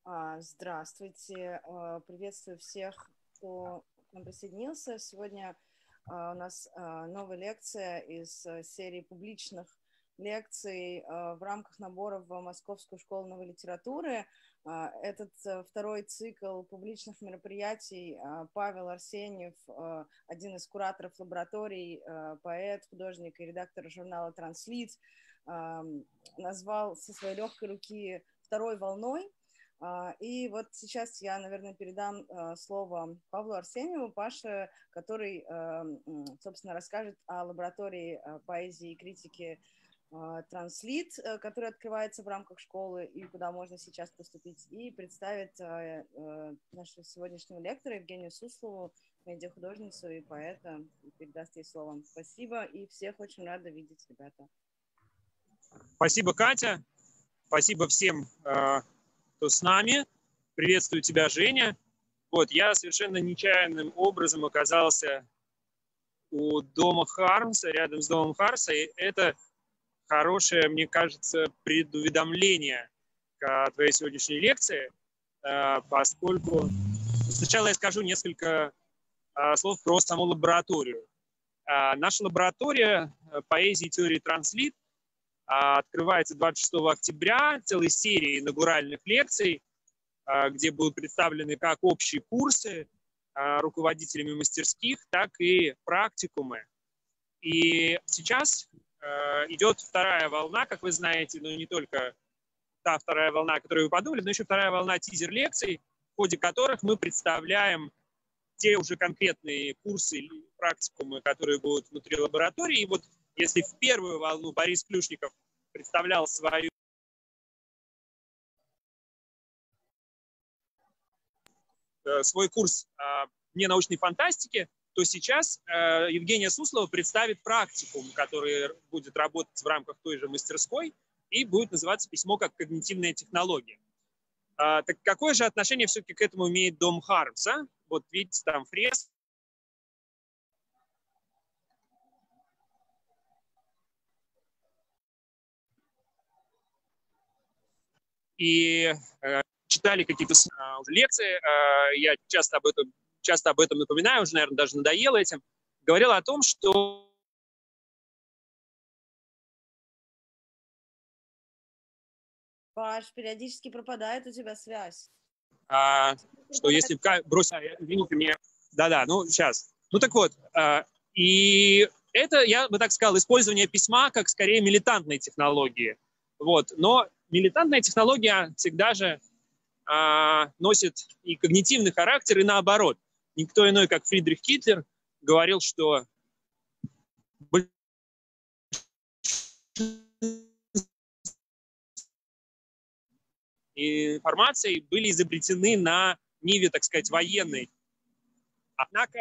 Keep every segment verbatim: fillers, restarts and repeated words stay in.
А, Здравствуйте, А, приветствую всех, кто к нам присоединился. Сегодня а, у нас а, новая лекция из а, серии публичных лекций а, в рамках набора в Московскую школу новой литературы. А, Этот а, второй цикл публичных мероприятий а, Павел Арсеньев, а, один из кураторов лабораторий, а, поэт, художник и редактор журнала «Транслит», а, назвал со своей легкой руки второй волной. И вот сейчас я, наверное, передам слово Павлу Арсеньеву, Паше, который, собственно, расскажет о лаборатории поэзии и критики «Транслит», которая открывается в рамках школы и куда можно сейчас поступить, и представит нашего сегодняшнего лектора Евгению Суслову, медиахудожницу и поэта, и передаст ей слово. Спасибо, и всех очень рада видеть, ребята. Спасибо, Катя. Спасибо всем, кто с нами. Приветствую тебя, Женя. Вот, я совершенно нечаянным образом оказался у дома Хармса, рядом с домом Хармса, и это хорошее, мне кажется, предуведомление к твоей сегодняшней лекции, поскольку сначала я скажу несколько слов про саму лабораторию. Наша лаборатория поэзии и теории «Транслит» открывается двадцать шестого октября целой серией инаугуральных лекций, где будут представлены как общие курсы руководителями мастерских, так и практикумы. И сейчас идет вторая волна, как вы знаете, но не только та вторая волна, о которой вы подумали, но еще вторая волна тизер-лекций, в ходе которых мы представляем те уже конкретные курсы или практикумы, которые будут внутри лаборатории. И вот если в первую волну Борис Плюшников представлял свою свой курс ненаучной фантастики, то сейчас Евгения Суслова представит практикум, который будет работать в рамках той же мастерской и будет называться «Письмо как когнитивная технология». Так какое же отношение все-таки к этому имеет дом Хармса? Вот видите, там фреска. И э, читали какие-то э, лекции, э, я часто об этом, часто об этом напоминаю, уже, наверное, даже надоело этим, говорила о том, что Паш, периодически пропадает у тебя связь. А, что если бросить, извините меня, да-да, ну сейчас, ну так вот, а, и это, я бы так сказал, использование письма как скорее милитантной технологии, вот, но милитантная технология всегда же а, носит и когнитивный характер, и наоборот. Никто иной, как Фридрих Китлер, говорил, что информации были изобретены на ниве, так сказать, военной. Однако,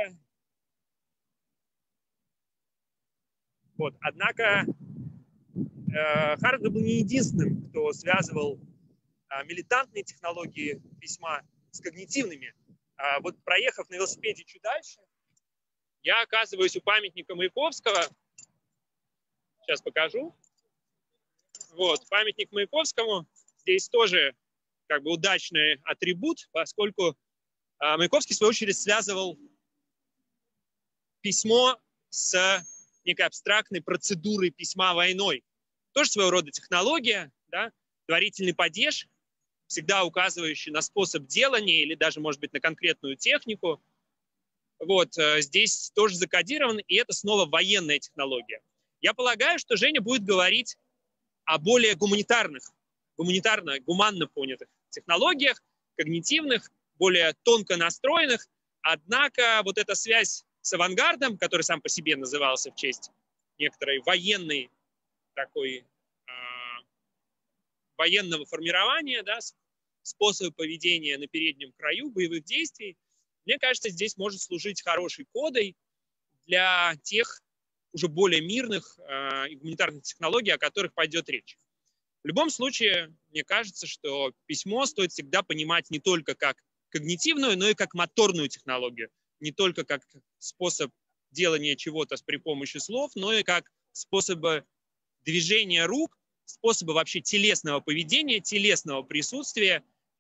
вот, однако э, Хардер был не единственным, кто связывал э, милитантные технологии письма с когнитивными. А вот проехав на велосипеде чуть дальше, я оказываюсь у памятника Маяковского. Сейчас покажу. Вот, памятник Маяковскому. Здесь тоже как бы удачный атрибут, поскольку а, Маяковский, в свою очередь, связывал письмо с некой абстрактной процедурой письма войной. Тоже своего рода технология, да? Творительный падеж, всегда указывающий на способ делания или даже, может быть, на конкретную технику. Вот, здесь тоже закодирован, и это снова военная технология. Я полагаю, что Женя будет говорить о более гуманитарных, гуманитарно, гуманно понятых технологиях, когнитивных, более тонко настроенных. Однако вот эта связь с авангардом, который сам по себе назывался в честь некоторой военной такой э, военного формирования, да, способа поведения на переднем краю боевых действий, мне кажется, здесь может служить хорошей кодой для тех уже более мирных э, и гуманитарных технологий, о которых пойдет речь. В любом случае, мне кажется, что письмо стоит всегда понимать не только как когнитивную, но и как моторную технологию. Не только как способ делания чего-то при помощи слов, но и как способы движения рук, способы вообще телесного поведения, телесного присутствия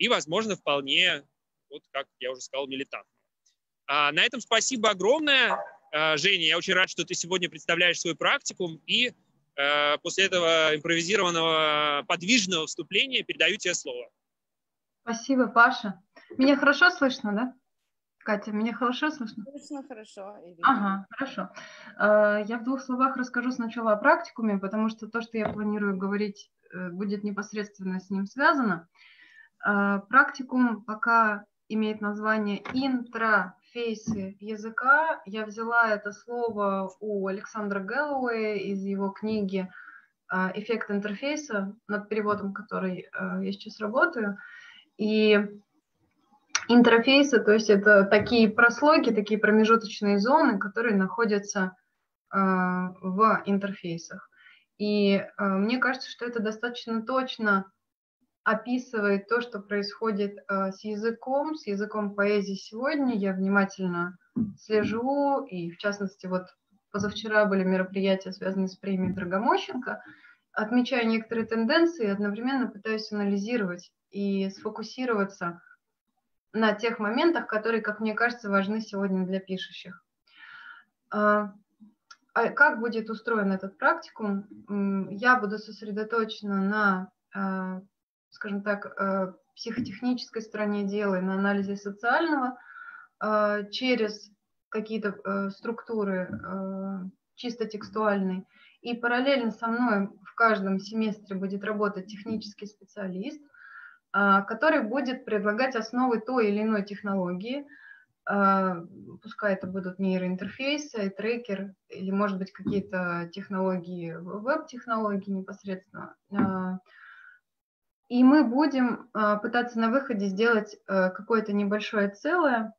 и, возможно, вполне, вот как я уже сказал, милитантного. А на этом спасибо огромное, Женя. Я очень рад, что ты сегодня представляешь свой практикум, и э, после этого импровизированного подвижного вступления передаю тебе слово. Спасибо, Паша. Меня хорошо слышно, да? Катя, меня хорошо слышно? Слышно хорошо. Ага, хорошо. Я в двух словах расскажу сначала о практикуме, потому что то, что я планирую говорить, будет непосредственно с ним связано. Практикум пока имеет название «Интерфейсы языка». Я взяла это слово у Александра Гэллоуэя из его книги «Эффект интерфейса», над переводом которой я сейчас работаю. И интерфейсы, то есть это такие прослойки, такие промежуточные зоны, которые находятся в интерфейсах. И мне кажется, что это достаточно точно описывает то, что происходит э, с языком, с языком поэзии сегодня. Я внимательно слежу, и в частности, вот позавчера были мероприятия, связанные с премией Драгомощенко. Отмечаю некоторые тенденции, одновременно пытаюсь анализировать и сфокусироваться на тех моментах, которые, как мне кажется, важны сегодня для пишущих. А как будет устроен этот практикум? Я буду сосредоточена на, скажем так, психотехнической стороне дела и на анализе социального через какие-то структуры чисто текстуальные. И параллельно со мной в каждом семестре будет работать технический специалист, который будет предлагать основы той или иной технологии. Пускай это будут нейроинтерфейсы, трекер или, может быть, какие-то технологии, веб-технологии непосредственно. И мы будем пытаться на выходе сделать какое-то небольшое целое,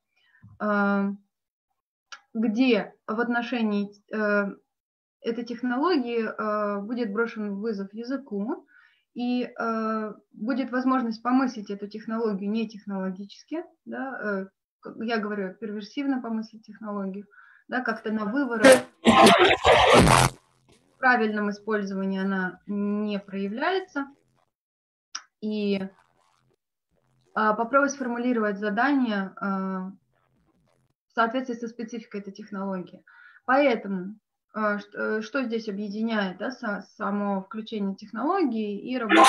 где в отношении этой технологии будет брошен вызов языку, и будет возможность помыслить эту технологию не технологически, да, я говорю, перверсивно помыслить технологию, да, как-то на выворот. В правильном использовании она не проявляется. И а, попробовать сформулировать задание а, в соответствии со спецификой этой технологии. Поэтому а, что, что здесь объединяет, да, со, само включение технологии и работу?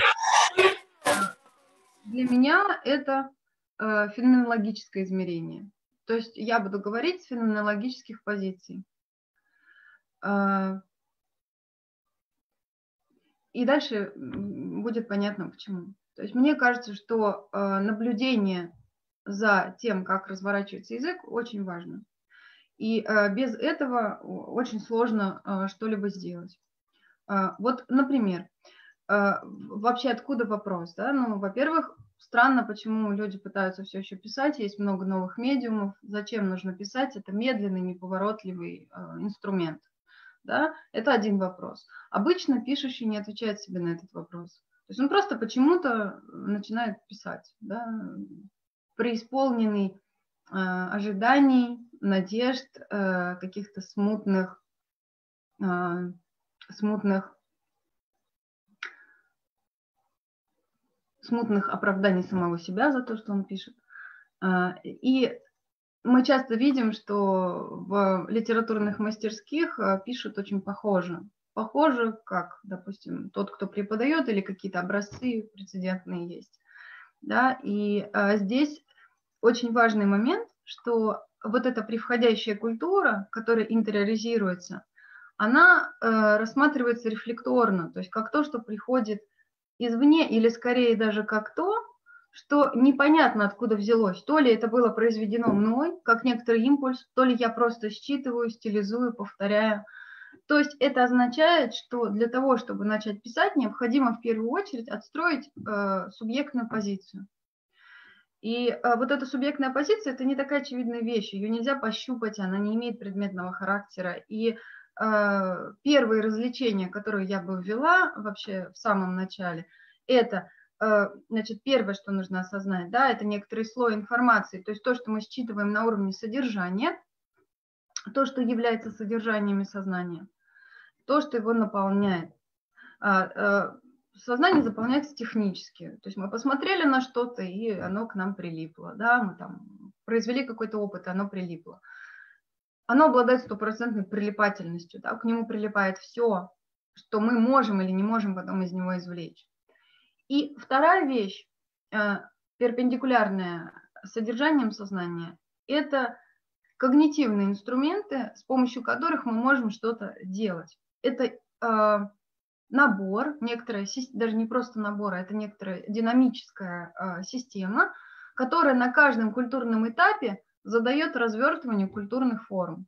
Для меня это а, феноменологическое измерение. То есть я буду говорить с феноменологических позиций. А, и дальше будет понятно, почему. То есть мне кажется, что э, наблюдение за тем, как разворачивается язык, очень важно. И э, без этого очень сложно э, что-либо сделать. Э, вот, например, э, вообще откуда вопрос? Да? Ну, во-первых, странно, почему люди пытаются все еще писать, есть много новых медиумов. Зачем нужно писать? Это медленный, неповоротливый э, инструмент. Да? Это один вопрос. Обычно пишущий не отвечает себе на этот вопрос. То есть он просто почему-то начинает писать, да? Преисполненный э, ожиданий, надежд, э, каких-то смутных, э, смутных, смутных оправданий самого себя за то, что он пишет. Э, и мы часто видим, что в литературных мастерских пишут очень похоже. Похоже, как, допустим, тот, кто преподает, или какие-то образцы прецедентные есть. Да? И а, здесь очень важный момент, что вот эта превходящая культура, которая интериоризируется, она э, рассматривается рефлекторно, то есть как то, что приходит извне, или скорее даже как то, что непонятно откуда взялось. То ли это было произведено мной, как некоторый импульс, то ли я просто считываю, стилизую, повторяю. То есть это означает, что для того, чтобы начать писать, необходимо в первую очередь отстроить э, субъектную позицию. И э, вот эта субъектная позиция – это не такая очевидная вещь, ее нельзя пощупать, она не имеет предметного характера. И э, первые развлечения, которые я бы ввела вообще в самом начале, это… Значит, первое, что нужно осознать, да, это некоторый слой информации, то есть то, что мы считываем на уровне содержания, то, что является содержаниями сознания, то, что его наполняет. сознание заполняется технически. То есть мы посмотрели на что-то, и оно к нам прилипло. Да? Мы там произвели какой-то опыт, и оно прилипло. Оно обладает стопроцентной прилипательностью. Да? К нему прилипает все, что мы можем или не можем потом из него извлечь. И вторая вещь, перпендикулярная содержанием сознания, это когнитивные инструменты, с помощью которых мы можем что-то делать. Это э, набор, некоторая, даже не просто набор, а это некоторая динамическая э, система, которая на каждом культурном этапе задает развертывание культурных форм.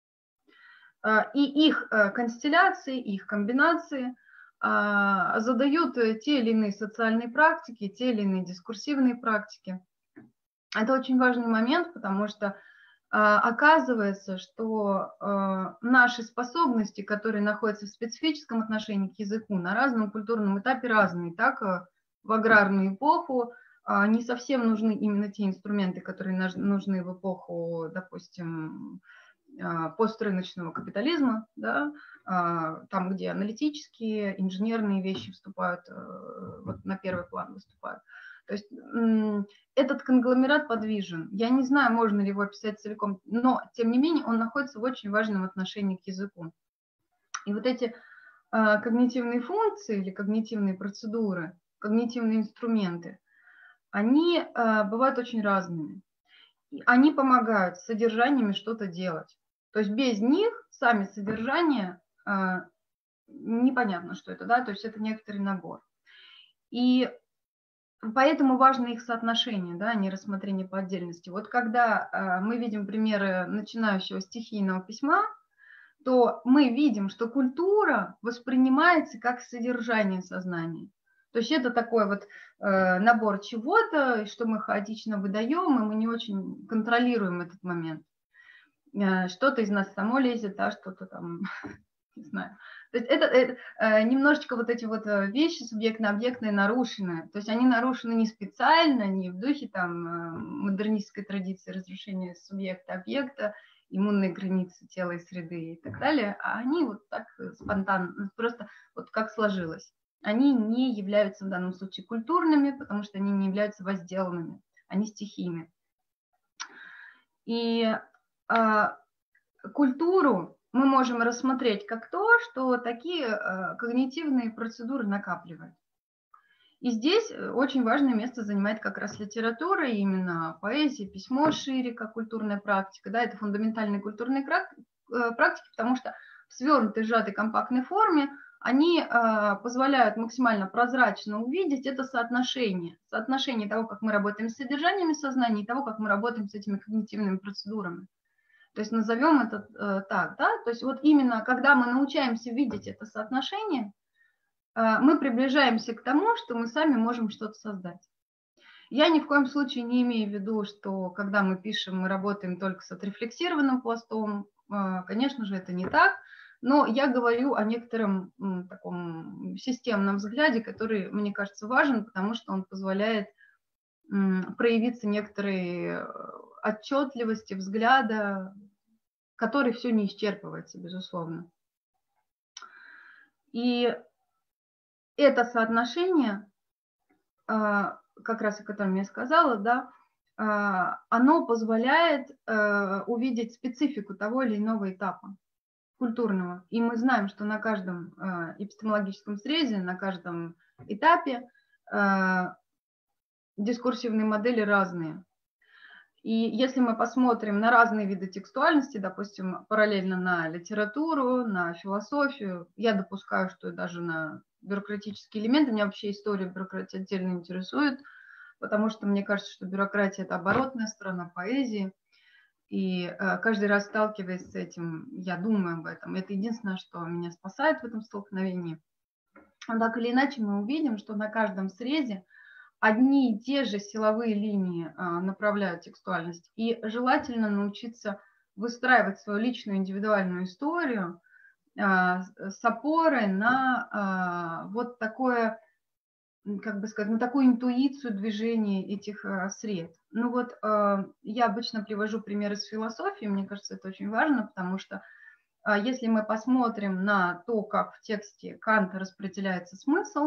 Э, и их э, констелляции, их комбинации э, задают те или иные социальные практики, те или иные дискурсивные практики. Это очень важный момент, потому что оказывается, что э, наши способности, которые находятся в специфическом отношении к языку, на разном культурном этапе разные. Так, э, в аграрную эпоху э, не совсем нужны именно те инструменты, которые нужны в эпоху, допустим, э, пострыночного капитализма, да, э, там, где аналитические, инженерные вещи вступают, э, вот на первый план выступают. То есть этот конгломерат подвижен. Я не знаю, можно ли его описать целиком, но, тем не менее, он находится в очень важном отношении к языку. И вот эти э, когнитивные функции или когнитивные процедуры, когнитивные инструменты, они э, бывают очень разными. И они помогают с содержаниями что-то делать. То есть без них сами содержания э, непонятно, что это, да, то есть это некоторый набор. И поэтому важно их соотношение, да, а не рассмотрение по отдельности. Вот когда э, мы видим примеры начинающего стихийного письма, то мы видим, что культура воспринимается как содержание сознания. То есть это такой вот э, набор чего-то, что мы хаотично выдаем, и мы не очень контролируем этот момент. Э, что-то из нас само лезет, да, что-то там, не знаю. То есть это, это э, немножечко вот эти вот вещи субъектно-объектные нарушены. То есть они нарушены не специально, не в духе там э, модернистской традиции разрушения субъекта-объекта, иммунной границы тела и среды и так далее, а они вот так спонтанно, просто вот как сложилось. Они не являются в данном случае культурными, потому что они не являются возделанными, они стихийны. И э, культуру мы можем рассмотреть как то, что такие э, когнитивные процедуры накапливают. И здесь очень важное место занимает как раз литература, именно поэзия, письмо шире, как культурная практика. Да, это фундаментальные культурные практики, потому что в свернутой, сжатой, компактной форме они э, позволяют максимально прозрачно увидеть это соотношение. Соотношение того, как мы работаем с содержаниями сознания, и того, как мы работаем с этими когнитивными процедурами. То есть назовем это э, так, да, то есть вот именно когда мы научаемся видеть это соотношение, э, мы приближаемся к тому, что мы сами можем что-то создать. Я ни в коем случае не имею в виду, что когда мы пишем, мы работаем только с отрефлексированным пластом, э, конечно же, это не так, но я говорю о некотором м, таком системном взгляде, который, мне кажется, важен, потому что он позволяет м, проявиться некоторой отчетливости взгляда, который все не исчерпывается, безусловно. И это соотношение, как раз о котором я сказала, да, оно позволяет увидеть специфику того или иного этапа культурного. И мы знаем, что на каждом эпистемологическом срезе, на каждом этапе дискурсивные модели разные. И если мы посмотрим на разные виды текстуальности, допустим, параллельно на литературу, на философию, я допускаю, что даже на бюрократические элементы, меня вообще история бюрократии отдельно интересует, потому что мне кажется, что бюрократия – это оборотная сторона поэзии, и каждый раз сталкиваясь с этим, я думаю об этом. Это единственное, что меня спасает в этом столкновении. Но так или иначе мы увидим, что на каждом срезе одни и те же силовые линии а, направляют текстуальность. И желательно научиться выстраивать свою личную индивидуальную историю а, с опорой на а, вот такое, как бы сказать, на такую интуицию движения этих а, сред. Ну вот а, я обычно привожу пример из философии, мне кажется, это очень важно, потому что а, если мы посмотрим на то, как в тексте Канта распределяется смысл,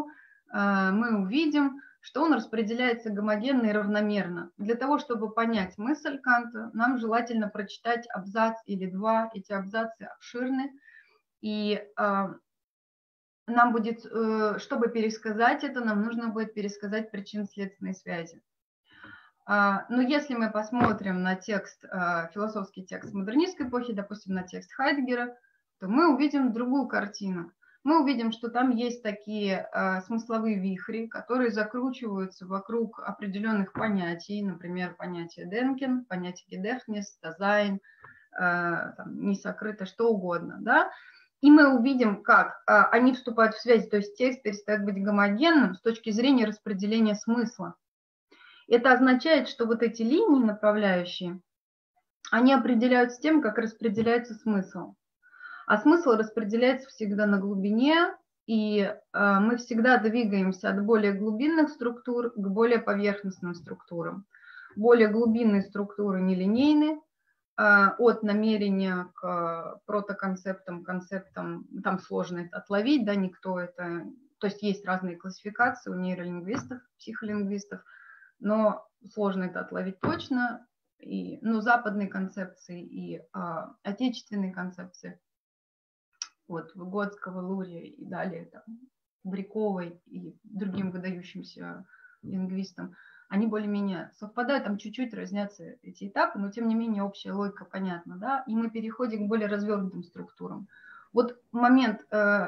мы увидим, что он распределяется гомогенно и равномерно. Для того, чтобы понять мысль Канта, нам желательно прочитать абзац или два. Эти абзацы обширны. И э, нам будет, э, чтобы пересказать это, нам нужно будет пересказать причинно-следственные связи. Э, но если мы посмотрим на текст, э, философский текст модернистской эпохи, допустим, на текст Хайдеггера, то мы увидим другую картину. Мы увидим, что там есть такие э, смысловые вихри, которые закручиваются вокруг определенных понятий, например, понятие Денкен, понятие Gedächtnis, Dasein, э, не сокрыто, что угодно, да? И мы увидим, как э, они вступают в связь, то есть текст перестает быть гомогенным с точки зрения распределения смысла. Это означает, что вот эти линии направляющие, они определяются тем, как распределяется смысл. А смысл распределяется всегда на глубине, и э, мы всегда двигаемся от более глубинных структур к более поверхностным структурам. Более глубинные структуры нелинейны, э, от намерения к протоконцептам, концептам, там сложно это отловить, да, никто это... То есть есть разные классификации у нейролингвистов, психолингвистов, но сложно это отловить точно. И, ну, западные концепции и э, отечественные концепции, вот, Выгодского, Лурия и далее, там, Бряковой и другим выдающимся лингвистам, они более-менее совпадают, там чуть-чуть разнятся эти этапы, но тем не менее общая логика понятна, да, и мы переходим к более развернутым структурам. Вот момент, э,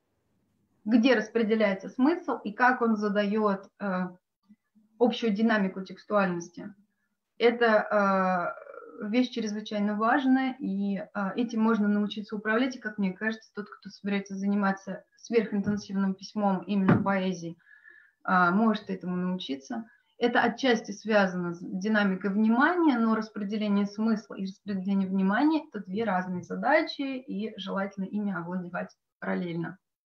где распределяется смысл и как он задает э, общую динамику текстуальности, это э, вещь чрезвычайно важная, и а, этим можно научиться управлять, и, как мне кажется, тот, кто собирается заниматься сверхинтенсивным письмом именно поэзии, а, может этому научиться. Это отчасти связано с динамикой внимания, но распределение смысла и распределение внимания – это две разные задачи, и желательно ими овладевать параллельно.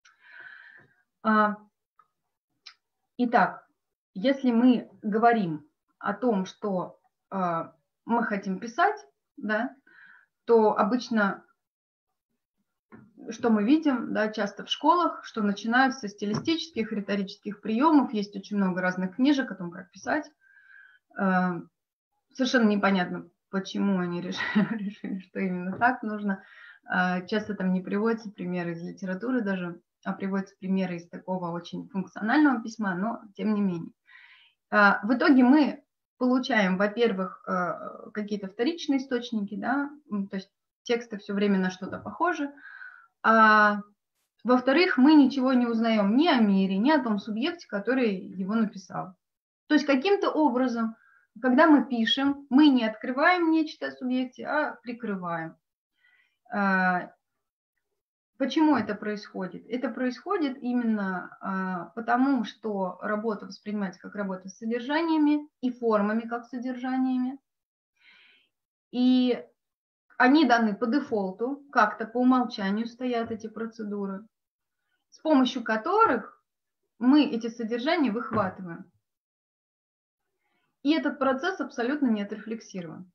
А, итак, если мы говорим о том, что а, мы хотим писать, да, то обычно, что мы видим, да, часто в школах, что начинаются со стилистических, риторических приемов, есть очень много разных книжек о том, как писать. Совершенно непонятно, почему они решили, решили, что именно так нужно. Часто там не приводятся примеры из литературы даже, а приводятся примеры из такого очень функционального письма, но тем не менее. В итоге мы получаем, во-первых, какие-то вторичные источники, да, то есть тексты все время на что-то похожи, а во-вторых, мы ничего не узнаем ни о мире, ни о том субъекте, который его написал. То есть каким-то образом, когда мы пишем, мы не открываем нечто о субъекте, а прикрываем. Почему это происходит? Это происходит именно а, потому, что работа воспринимается как работа с содержаниями и формами как содержаниями. И они даны по дефолту, как-то по умолчанию стоят эти процедуры, с помощью которых мы эти содержания выхватываем. И этот процесс абсолютно не отрефлексирован.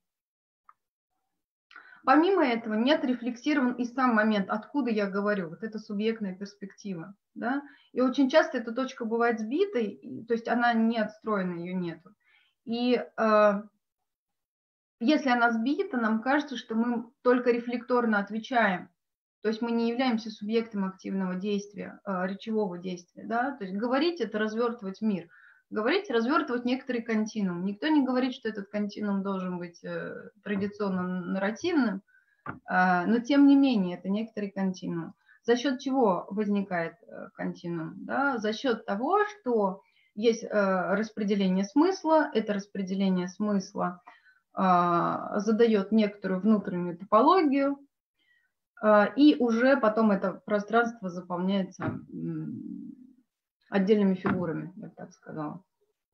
Помимо этого, не отрефлексирован и сам момент, откуда я говорю, вот эта субъектная перспектива. Да? И очень часто эта точка бывает сбитой, то есть она не отстроена, ее нету. И э, если она сбита, нам кажется, что мы только рефлекторно отвечаем. То есть мы не являемся субъектом активного действия, э, речевого действия. Да? То есть говорить – это развертывать мир. Говорить, развертывать некоторый континуум. Никто не говорит, что этот континуум должен быть э, традиционно нарративным, э, но тем не менее это некоторый континуум. За счет чего возникает э, континуум? Да? За счет того, что есть э, распределение смысла, это распределение смысла э, задает некоторую внутреннюю топологию, э, и уже потом это пространство заполняется э, отдельными фигурами, я бы так сказала.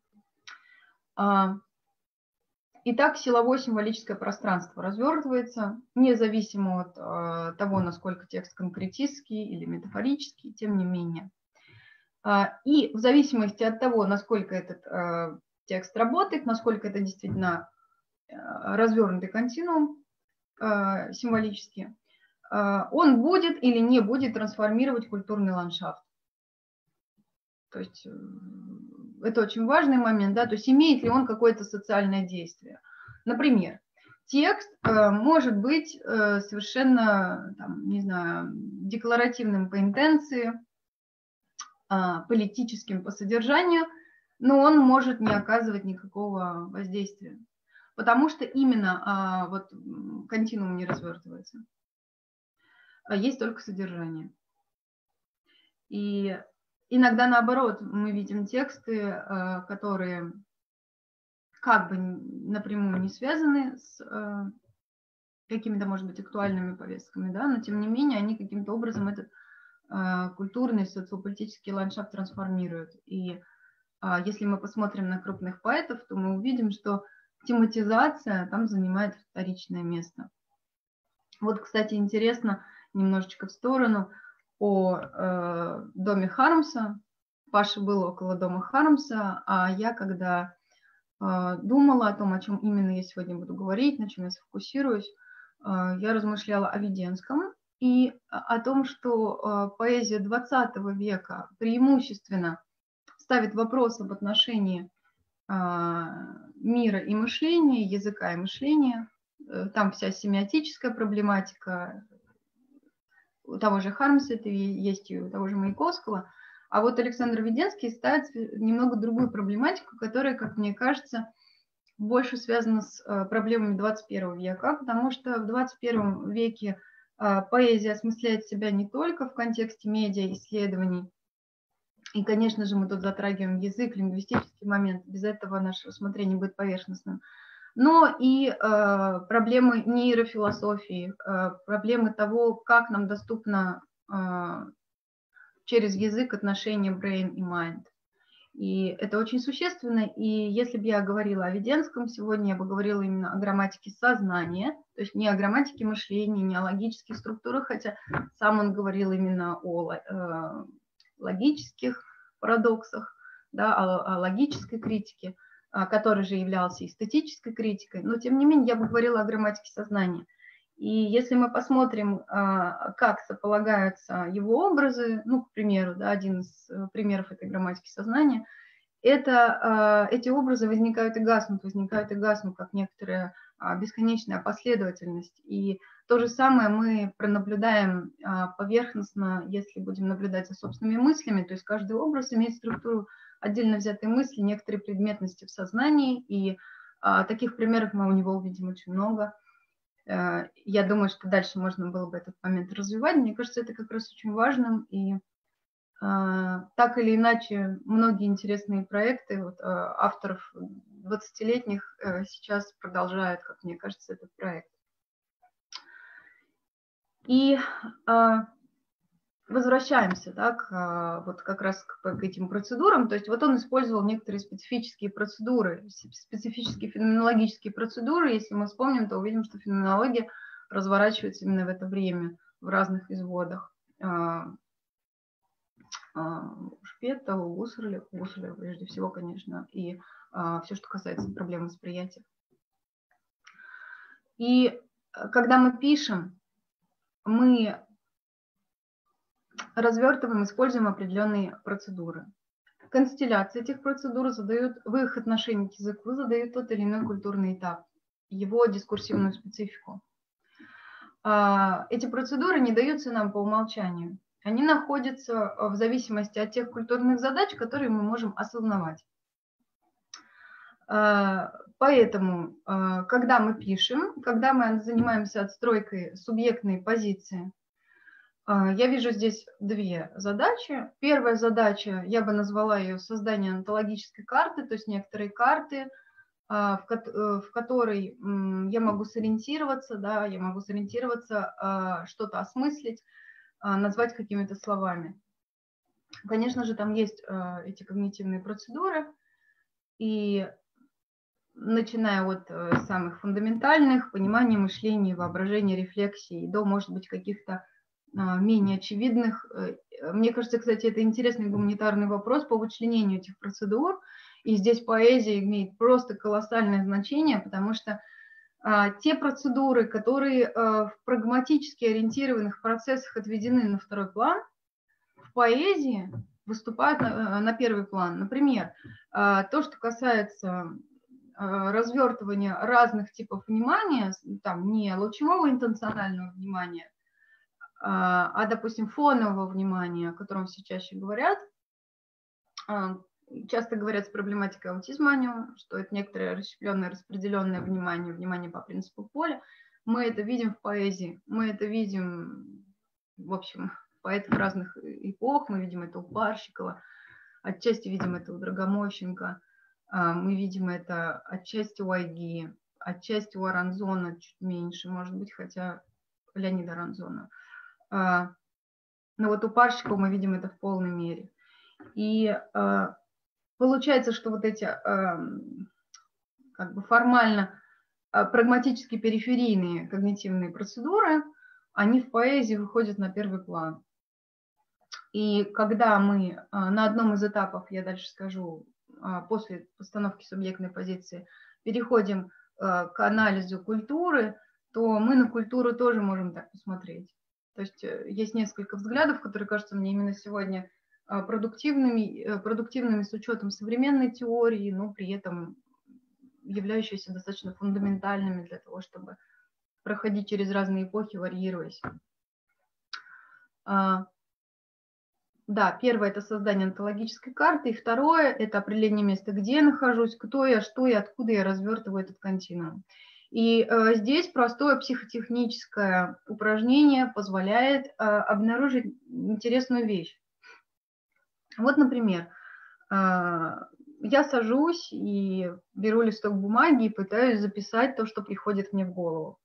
Итак, силовое символическое пространство развертывается, независимо от того, насколько текст конкретистский или метафорический, тем не менее. И в зависимости от того, насколько этот текст работает, насколько это действительно развернутый континуум символический, он будет или не будет трансформировать культурный ландшафт. То есть это очень важный момент, да, то есть имеет ли он какое-то социальное действие. Например, текст э, может быть э, совершенно, там, не знаю, декларативным по интенции, э, политическим по содержанию, но он может не оказывать никакого воздействия, потому что именно э, вот континуум не развертывается, а есть только содержание. И иногда наоборот мы видим тексты, э, которые как бы напрямую не связаны с э, какими-то, может быть, актуальными повестками, да, но тем не менее они каким-то образом этот э, культурный, социополитический ландшафт трансформируют. И э, если мы посмотрим на крупных поэтов, то мы увидим, что тематизация там занимает вторичное место. Вот, кстати, интересно, немножечко в сторону, о э, доме Хармса. Паша был около дома Хармса, а я, когда э, думала о том, о чем именно я сегодня буду говорить, на чем я сфокусируюсь, э, я размышляла о Веденском и о том, что э, поэзия двадцатого века преимущественно ставит вопрос об отношении э, мира и мышления, языка и мышления. Там вся семиотическая проблематика, у того же Хармса это есть, и у того же Маяковского. А вот Александр Веденский ставит немного другую проблематику, которая, как мне кажется, больше связана с проблемами двадцать первого века, потому что в двадцать первом веке поэзия осмысляет себя не только в контексте медиа, исследований, и, конечно же, мы тут затрагиваем язык, лингвистический момент, без этого наше рассмотрение будет поверхностным, но и э, проблемы нейрофилософии, э, проблемы того, как нам доступно э, через язык отношение brain и mind. И это очень существенно. И если бы я говорила о Веденском сегодня, я бы говорила именно о грамматике сознания, то есть не о грамматике мышления, не о логических структурах, хотя сам он говорил именно о э, логических парадоксах, да, о, о логической критике, который же являлся эстетической критикой, но тем не менее я бы говорила о грамматике сознания. И если мы посмотрим, как сополагаются его образы, ну, к примеру, да, один из примеров этой грамматики сознания, это, эти образы возникают и гаснут, возникают и гаснут, как некоторая бесконечная последовательность. И то же самое мы пронаблюдаем поверхностно, если будем наблюдать за собственными мыслями, то есть каждый образ имеет структуру отдельно взятой мысли, некоторые предметности в сознании, и а, таких примеров мы у него увидим очень много. А, я думаю, что дальше можно было бы этот момент развивать. Мне кажется, это как раз очень важным, и а, так или иначе многие интересные проекты вот, а, авторов двадцатилетних а, сейчас продолжают, как мне кажется, этот проект. И а, возвращаемся, да, к, вот как раз к, к этим процедурам. То есть вот он использовал некоторые специфические процедуры, специфические феноменологические процедуры. Если мы вспомним, то увидим, что феноменология разворачивается именно в это время в разных изводах. У Шпета, у Гусарля, у Гусарля прежде всего, конечно, и все, что касается проблем восприятия. И когда мы пишем, мы развертываем, используем определенные процедуры. Констелляция этих процедур задают, в их отношении к языку задают тот или иной культурный этап, его дискурсивную специфику. Эти процедуры не даются нам по умолчанию. Они находятся в зависимости от тех культурных задач, которые мы можем осознавать. Поэтому, когда мы пишем, когда мы занимаемся отстройкой субъектной позиции, я вижу здесь две задачи. Первая задача, я бы назвала ее создание онтологической карты, то есть некоторые карты, в которой я могу сориентироваться, да, я могу сориентироваться, что-то осмыслить, назвать какими-то словами. Конечно же, там есть эти когнитивные процедуры, и начиная от самых фундаментальных, понимания, мышления, воображения, рефлексии, до, может быть, каких-то менее очевидных. Мне кажется, кстати, это интересный гуманитарный вопрос по вычленению этих процедур. И здесь поэзия имеет просто колоссальное значение, потому что а, те процедуры, которые а, в прагматически ориентированных процессах отведены на второй план, в поэзии выступают на, на первый план. Например, то, что касается развертывания разных типов внимания, там не лучевого интенционального внимания, а, допустим, фонового внимания, о котором все чаще говорят. Часто говорят с проблематикой аутизма о нем, что это некоторое расщепленное, распределенное внимание, внимание по принципу поля. Мы это видим в поэзии, мы это видим, в общем, поэтов разных эпох, мы видим это у Парщикова, отчасти видим это у Драгомощенко, мы видим это отчасти у Айги, отчасти у Аранзона чуть меньше, может быть, хотя Леонида Аранзона. Но вот у Парщикова мы видим это в полной мере. И получается, что вот эти как бы формально прагматически периферийные когнитивные процедуры, они в поэзии выходят на первый план. И когда мы на одном из этапов, я дальше скажу, после постановки субъектной позиции, переходим к анализу культуры, то мы на культуру тоже можем так посмотреть. То есть есть несколько взглядов, которые кажутся мне именно сегодня продуктивными, продуктивными с учетом современной теории, но при этом являющиеся достаточно фундаментальными для того, чтобы проходить через разные эпохи, варьируясь. Да, первое – это создание онтологической карты, и второе – это определение места, где я нахожусь, кто я, что я, откуда я развертываю этот континуум. И э, здесь простое психотехническое упражнение позволяет э, обнаружить интересную вещь. Вот, например, я сажусь и беру листок бумаги и пытаюсь записать то, что приходит мне в голову.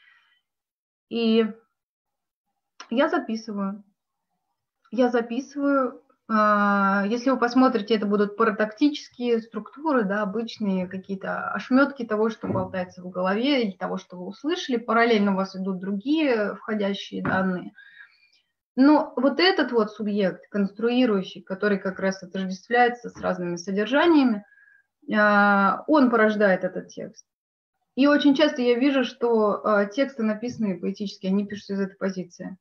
И я записываю. Я записываю. Если вы посмотрите, это будут паратактические структуры, да, обычные какие-то ошметки того, что болтается в голове, или того, что вы услышали. Параллельно у вас идут другие входящие данные. Но вот этот вот субъект, конструирующий, который как раз отождествляется с разными содержаниями, он порождает этот текст. И очень часто я вижу, что тексты, написанные поэтически, они пишутся из этой позиции.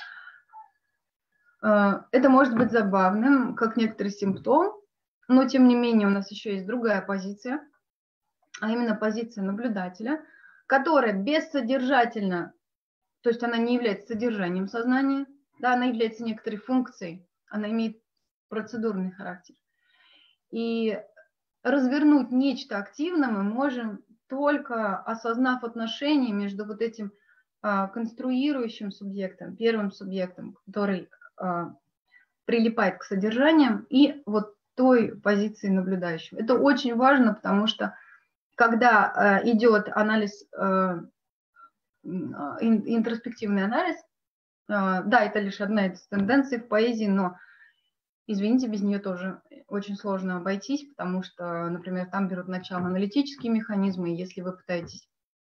Это может быть забавным, как некоторый симптом, но тем не менее у нас еще есть другая позиция, а именно позиция наблюдателя, которая бессодержательна, то есть она не является содержанием сознания, да, она является некоторой функцией, она имеет процедурный характер. И развернуть нечто активно мы можем, только осознав отношения между вот этим а, конструирующим субъектом, первым субъектом, который а, прилипает к содержаниям, и вот той позиции наблюдающего. Это очень важно, потому что когда а, идет анализ, а, интроспективный анализ, да, это лишь одна из тенденций в поэзии, но, извините, без нее тоже очень сложно обойтись, потому что, например, там берут начало аналитические механизмы, и если вы пытаетесь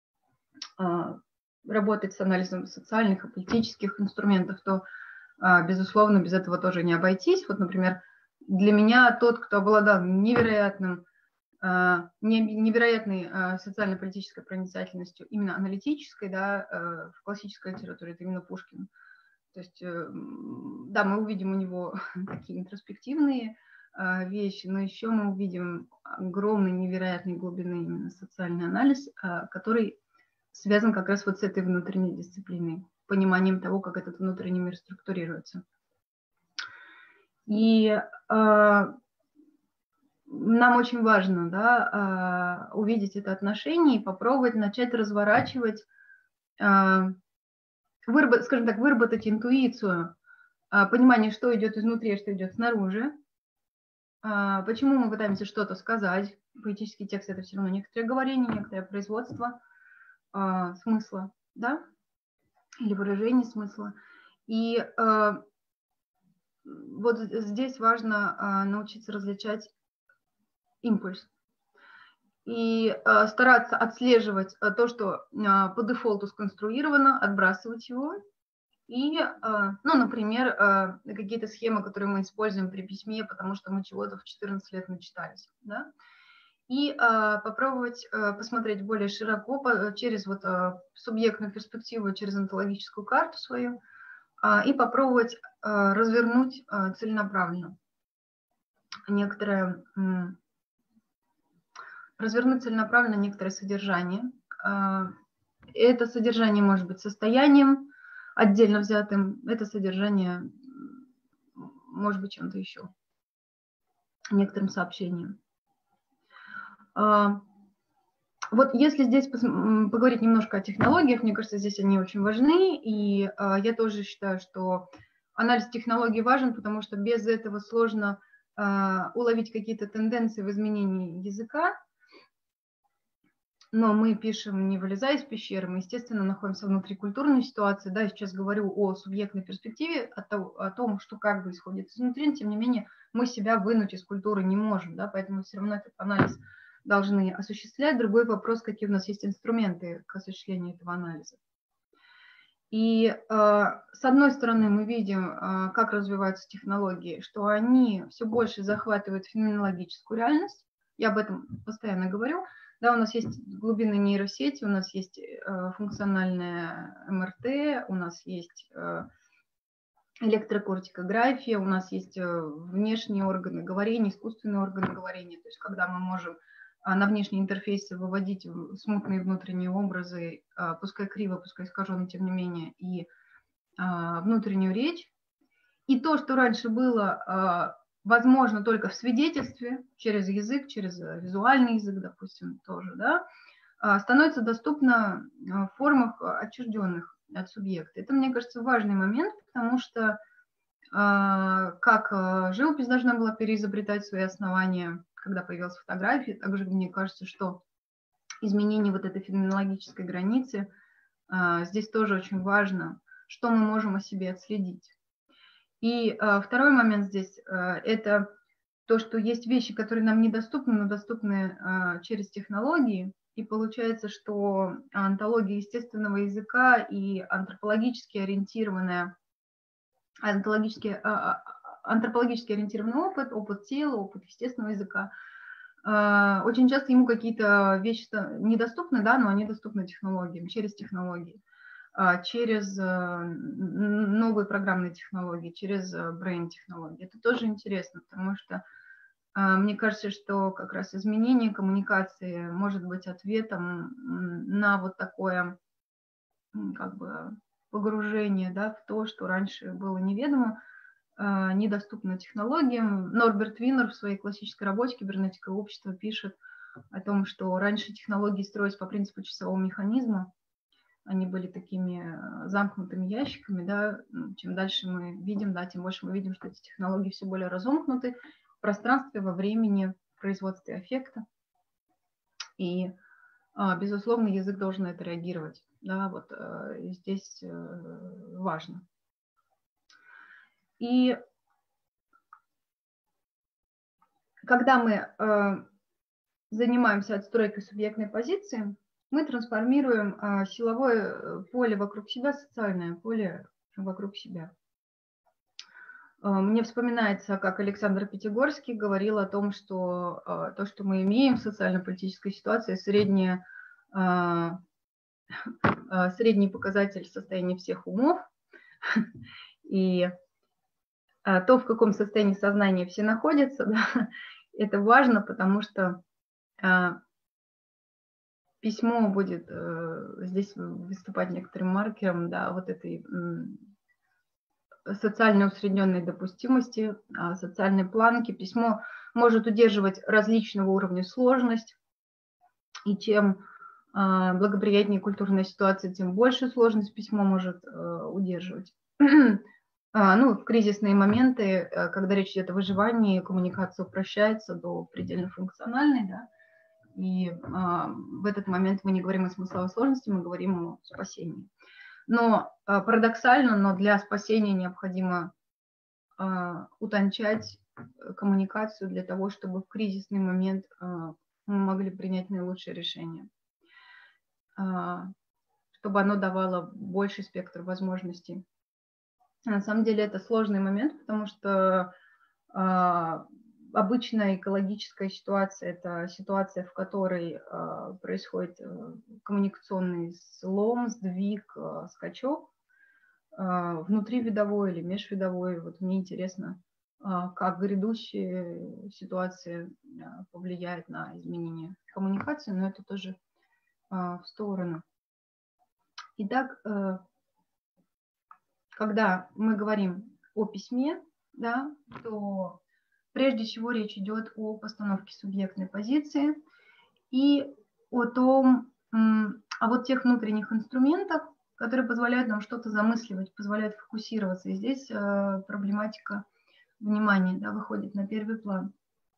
работать с анализом социальных и политических инструментов, то, безусловно, без этого тоже не обойтись. Вот, например, для меня тот, кто обладал невероятным, невероятной социально-политической проницательностью, именно аналитической, да, в классической литературе, это именно Пушкин. То есть, да, мы увидим у него такие интроспективные вещи, но еще мы увидим огромный, невероятной глубины именно социальный анализ, который связан как раз вот с этой внутренней дисциплиной, пониманием того, как этот внутренний мир структурируется. И нам очень важно, да, увидеть это отношение и попробовать начать разворачивать, Выработ, скажем так, выработать интуицию, понимание, что идет изнутри, а что идет снаружи, почему мы пытаемся что-то сказать. Поэтический текст – это все равно некоторое говорение, некоторое производство смысла, да, или выражение смысла. И вот здесь важно научиться различать импульс и э, стараться отслеживать э, то, что э, по дефолту сконструировано, отбрасывать его. И, э, ну, например, э, какие-то схемы, которые мы используем при письме, потому что мы чего-то в четырнадцать лет начитались, да? И э, попробовать э, посмотреть более широко по, через вот, э, субъектную перспективу, через онтологическую карту свою, э, и попробовать э, развернуть э, целенаправленно. некоторое, развернуть целенаправленно некоторое содержание. Это содержание может быть состоянием отдельно взятым, это содержание может быть чем-то еще, некоторым сообщением. Вот если здесь поговорить немножко о технологиях, мне кажется, здесь они очень важны, и я тоже считаю, что анализ технологий важен, потому что без этого сложно уловить какие-то тенденции в изменении языка. Но мы пишем, не вылезая из пещеры, мы, естественно, находимся внутри культурной ситуации. Да, я сейчас говорю о субъектной перспективе, о том, о том, что как бы исходит изнутри, но тем не менее мы себя вынуть из культуры не можем, да, поэтому все равно этот анализ должны осуществлять. Другой вопрос, какие у нас есть инструменты к осуществлению этого анализа. И э, с одной стороны мы видим, э, как развиваются технологии, что они все больше захватывают феноменологическую реальность. Я об этом постоянно говорю. Да, у нас есть глубинные нейросети, у нас есть э, функциональная эм эр тэ, у нас есть э, электрокортикография, у нас есть э, внешние органы говорения, искусственные органы говорения, то есть когда мы можем э, на внешние интерфейсы выводить смутные внутренние образы, э, пускай криво, пускай искаженно, тем не менее, и э, внутреннюю речь. И то, что раньше было э, возможно только в свидетельстве, через язык, через визуальный язык, допустим, тоже, да, становится доступно в формах отчужденных от субъекта. Это, мне кажется, важный момент, потому что как живопись должна была переизобретать свои основания, когда появилась фотография, также мне кажется, что изменение вот этой феноменологической границы здесь тоже очень важно, что мы можем о себе отследить. И э, второй момент здесь э, – это то, что есть вещи, которые нам недоступны, но доступны э, через технологии. И получается, что онтология естественного языка и антропологически ориентированная, антропологически, э, антропологически ориентированный опыт, опыт тела, опыт естественного языка, э, очень часто ему какие-то вещи недоступны, да, но они доступны технологиям, через технологии. Через новые программные технологии, через брейн-технологии. Это тоже интересно, потому что мне кажется, что как раз изменение коммуникации может быть ответом на вот такое как бы погружение, да, в то, что раньше было неведомо, недоступно технологиям. Норберт Винер в своей классической работе «Кибернетика общества» пишет о том, что раньше технологии строились по принципу часового механизма. Они были такими замкнутыми ящиками, да, чем дальше мы видим, да, тем больше мы видим, что эти технологии все более разомкнуты в пространстве, во времени, в производстве аффекта. И, безусловно, язык должен на это реагировать, да, вот здесь важно. И когда мы занимаемся отстройкой субъектной позиции, мы трансформируем а, силовое поле вокруг себя, социальное поле вокруг себя. А, мне вспоминается, как Александр Пятигорский говорил о том, что а, то, что мы имеем в социально-политической ситуации, средняя, а, а, средний показатель состояния всех умов, и а, то, в каком состоянии сознания все находятся, да, это важно, потому что а, письмо будет э, здесь выступать некоторым маркером, да, вот этой э, социально усредненной допустимости, э, социальной планки. Письмо может удерживать различного уровня сложность, и чем э, благоприятнее культурная ситуация, тем больше сложность письмо может э, удерживать. Ну, в кризисные моменты, когда речь идет о выживании, коммуникация упрощается до предельно функциональной, да, и а, в этот момент мы не говорим о смысловой сложности, мы говорим о спасении. Но а, парадоксально, но для спасения необходимо а, утончать коммуникацию для того, чтобы в кризисный момент а, мы могли принять наилучшее решение, а, чтобы оно давало больший спектр возможностей. На самом деле это сложный момент, потому что а, обычная экологическая ситуация – это ситуация, в которой э, происходит э, коммуникационный слом, сдвиг, э, скачок э, внутривидовой или межвидовой. Вот мне интересно как грядущие ситуации повлияют на изменение коммуникации, но это тоже в сторону. Итак, когда мы говорим о письме, да, то прежде всего речь идет о постановке субъектной позиции и о том, о вот тех внутренних инструментах, которые позволяют нам что-то замысливать, позволяют фокусироваться. И здесь проблематика внимания, да, выходит на первый план.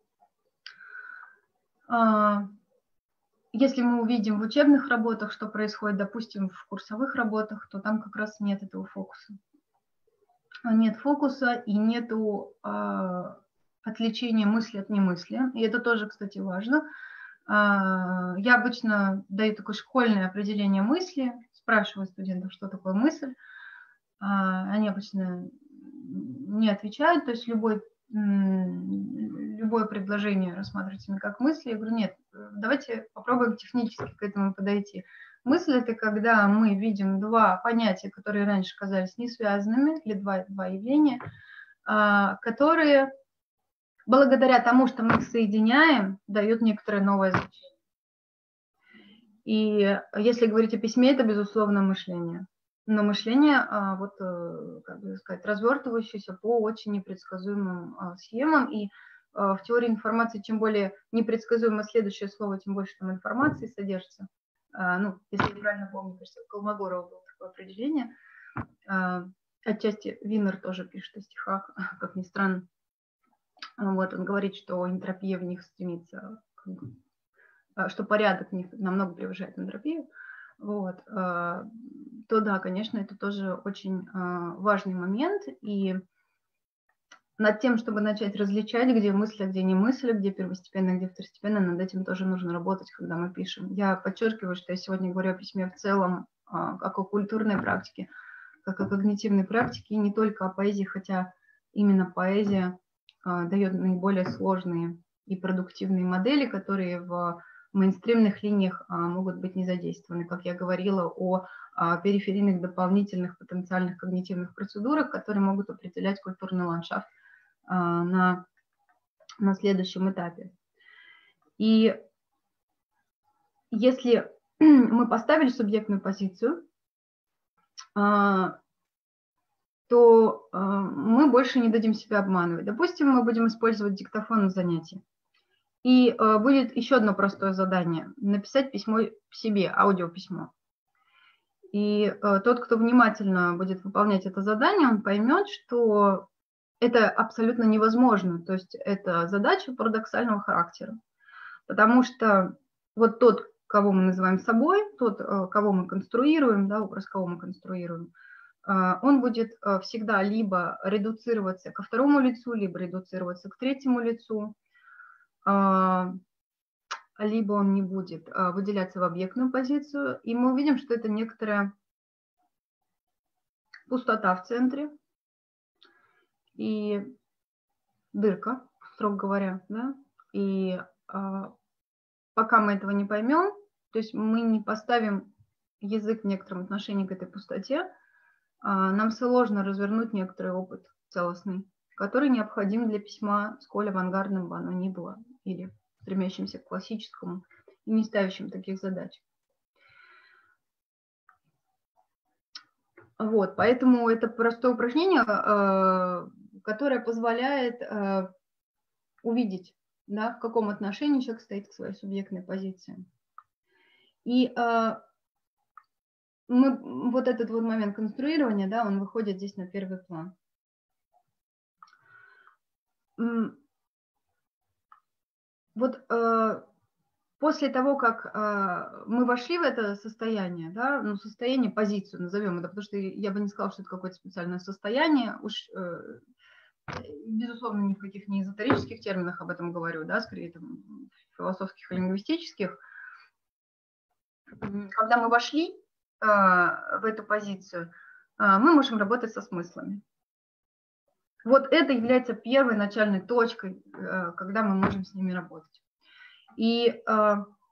Если мы увидим в учебных работах, что происходит, допустим, в курсовых работах, то там как раз нет этого фокуса. Нет фокуса и нету отвлечения мысли от немысли. И это тоже, кстати, важно. Я обычно даю такое школьное определение мысли, спрашиваю студентов, что такое мысль. Они обычно не отвечают, то есть любой, любое предложение рассматривается как мысль. Я говорю, нет, давайте попробуем технически к этому подойти. Мысль – это когда мы видим два понятия, которые раньше казались не связанными, или два, два явления, которые благодаря тому, что мы их соединяем, дают некоторое новое значение. И если говорить о письме, это, безусловно, мышление. Но мышление, вот, как бы сказать, развертывающееся по очень непредсказуемым схемам. И в теории информации, чем более непредсказуемо следующее слово, тем больше там информации содержится. Ну, если я правильно помню, кажется, у Колмогорова было такое определение. Отчасти Винер тоже пишет о стихах, как ни странно. Вот, он говорит, что энтропия в них стремится, что порядок в них намного превышает энтропию. Вот, то да, конечно, это тоже очень важный момент. И над тем, чтобы начать различать, где мысли, а где не мысли, где первостепенно, где второстепенно, над этим тоже нужно работать, когда мы пишем. Я подчеркиваю, что я сегодня говорю о письме в целом, как о культурной практике, как о когнитивной практике, и не только о поэзии, хотя именно поэзия дает наиболее сложные и продуктивные модели, которые в мейнстримных линиях могут быть не задействованы. Как я говорила о периферийных дополнительных потенциальных когнитивных процедурах, которые могут определять культурный ландшафт на, на следующем этапе. И если мы поставили субъектную позицию, то мы больше не дадим себя обманывать. Допустим, мы будем использовать диктофон на занятии. И будет еще одно простое задание – написать письмо себе, аудиописьмо. И тот, кто внимательно будет выполнять это задание, он поймет, что это абсолютно невозможно. То есть это задача парадоксального характера. Потому что вот тот, кого мы называем собой, тот, кого мы конструируем, да, образ кого мы конструируем, он будет всегда либо редуцироваться ко второму лицу, либо редуцироваться к третьему лицу, либо он не будет выделяться в объектную позицию. И мы увидим, что это некоторая пустота в центре и дырка, строго говоря, да. И пока мы этого не поймем, то есть мы не поставим язык в некотором отношении к этой пустоте, нам сложно развернуть некоторый опыт целостный, который необходим для письма, сколь авангардным бы оно ни было, или стремящимся к классическому и не ставящим таких задач. Вот, поэтому это простое упражнение, которое позволяет увидеть, да, в каком отношении человек стоит к своей субъектной позиции. И мы, вот этот вот момент конструирования, да, он выходит здесь на первый план. Вот э, после того, как э, мы вошли в это состояние, да, ну, состояние, позицию назовем это, потому что я бы не сказала, что это какое-то специальное состояние, уж, э, безусловно, ни в каких не эзотерических терминах об этом говорю, да, скорее там, философских и лингвистических. Когда мы вошли э, в эту позицию, э, мы можем работать со смыслами. Вот это является первой начальной точкой, когда мы можем с ними работать. И э,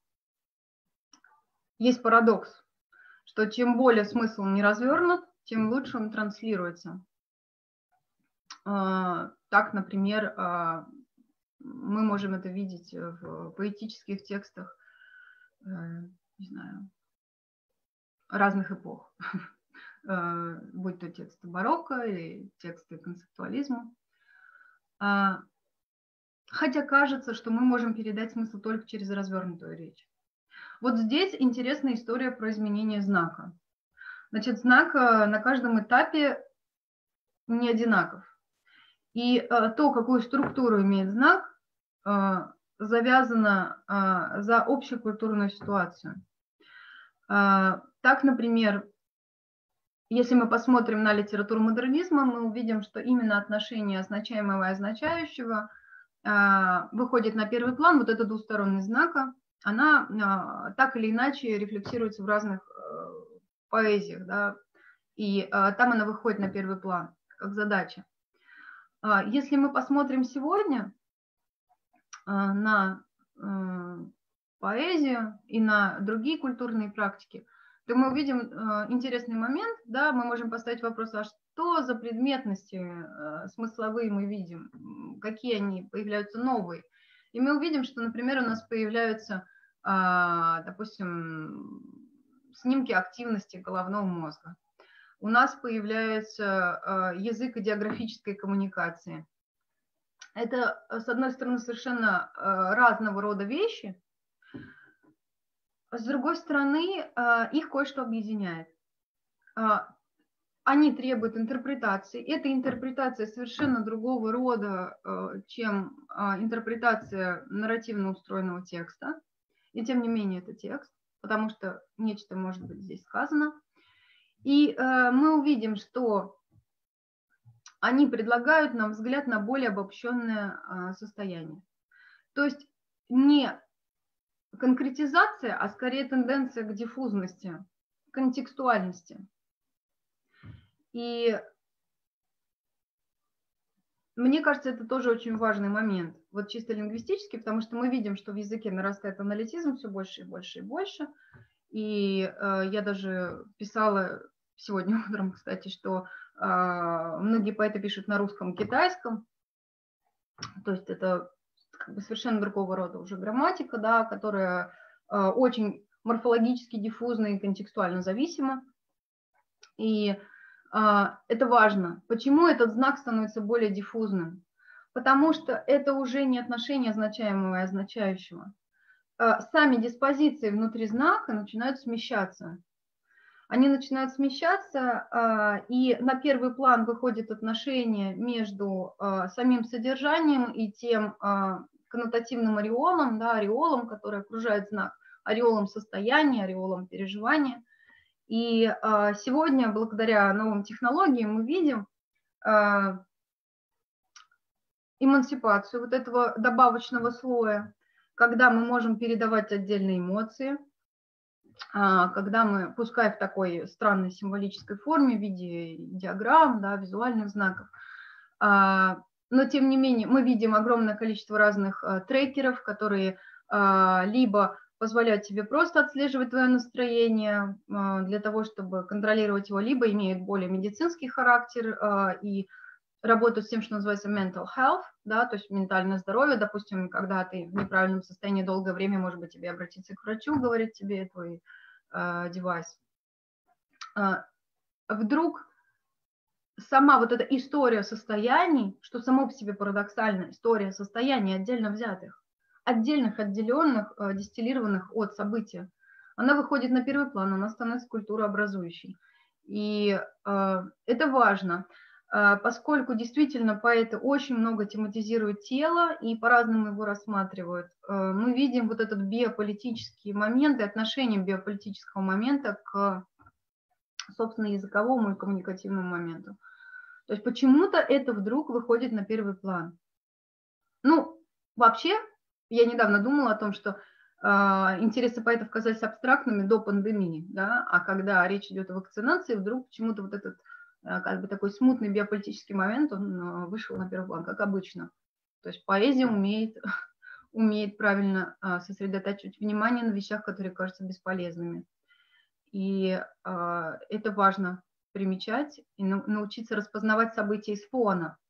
есть парадокс, что чем более смысл не развернут, тем лучше он транслируется. Э, Так, например, мы можем это видеть в поэтических текстах, не знаю, разных эпох, будь то тексты барокко или тексты концептуализма. Хотя кажется, что мы можем передать смысл только через развернутую речь. Вот здесь интересная история про изменение знака. Значит, знак на каждом этапе не одинаков. И то, какую структуру имеет знак, завязано за общекультурную ситуацию. Так, например, если мы посмотрим на литературу модернизма, мы увидим, что именно отношение означаемого и означающего выходит на первый план. Вот этот двусторонний знака, она так или иначе рефлексируется в разных поэзиях, да, и там она выходит на первый план, как задача. Если мы посмотрим сегодня на поэзию и на другие культурные практики, то мы увидим интересный момент, да, мы можем поставить вопрос, а что за предметности смысловые мы видим, какие они появляются новые. И мы увидим, что, например, у нас появляются, допустим, снимки активности головного мозга. У нас появляется язык идеографической коммуникации. Это, с одной стороны, совершенно разного рода вещи, с другой стороны, их кое-что объединяет. Они требуют интерпретации. Эта интерпретация совершенно другого рода, чем интерпретация нарративно устроенного текста. И тем не менее это текст, потому что нечто может быть здесь сказано. И мы увидим, что они предлагают нам взгляд на более обобщенное состояние. То есть не конкретизация, а скорее тенденция к диффузности, контекстуальности. И мне кажется, это тоже очень важный момент, вот чисто лингвистически, потому что мы видим, что в языке нарастает аналитизм все больше и больше и больше. И э, я даже писала сегодня утром, кстати, что э, многие поэты пишут на русском, китайском, то есть это как бы совершенно другого рода уже грамматика, да, которая э, очень морфологически диффузна и контекстуально зависима. И э, это важно. Почему этот знак становится более диффузным? Потому что это уже не отношение означаемого и означающего. Э, сами диспозиции внутри знака начинают смещаться. Они начинают смещаться, э, и на первый план выходит отношение между э, самим содержанием и тем э, коннотативным ореолом, да, ореолом, который окружает знак, ореолом состояния, ореолом переживания. И э, сегодня, благодаря новым технологиям, мы видим э, эмансипацию вот этого добавочного слоя, когда мы можем передавать отдельные эмоции, когда мы, пускай в такой странной символической форме, в виде диаграмм, да, визуальных знаков, но тем не менее мы видим огромное количество разных трекеров, которые либо позволяют тебе просто отслеживать твое настроение для того, чтобы контролировать его, либо имеют более медицинский характер и работают с тем, что называется mental health, да, то есть ментальное здоровье. Допустим, когда ты в неправильном состоянии долгое время, может быть, тебе обратиться к врачу, говорит тебе твой э, девайс. Э, вдруг сама вот эта история состояний, что само по себе парадоксально, история состояний отдельно взятых, отдельных, отделенных, э, дистиллированных от события, она выходит на первый план, она становится культурообразующей. И э, это важно. Поскольку действительно поэты очень много тематизируют тело и по-разному его рассматривают, мы видим вот этот биополитический момент и отношение биополитического момента к, собственно, языковому и коммуникативному моменту. То есть почему-то это вдруг выходит на первый план. Ну, вообще, я недавно думала о том, что э, интересы поэтов казались абстрактными до пандемии, да, а когда речь идет о вакцинации, вдруг почему-то вот этот как бы такой смутный биополитический момент, он вышел на первый план, как обычно. То есть поэзия умеет, умеет правильно сосредотачивать внимание на вещах, которые кажутся бесполезными. И это важно примечать и научиться распознавать события из фона. То есть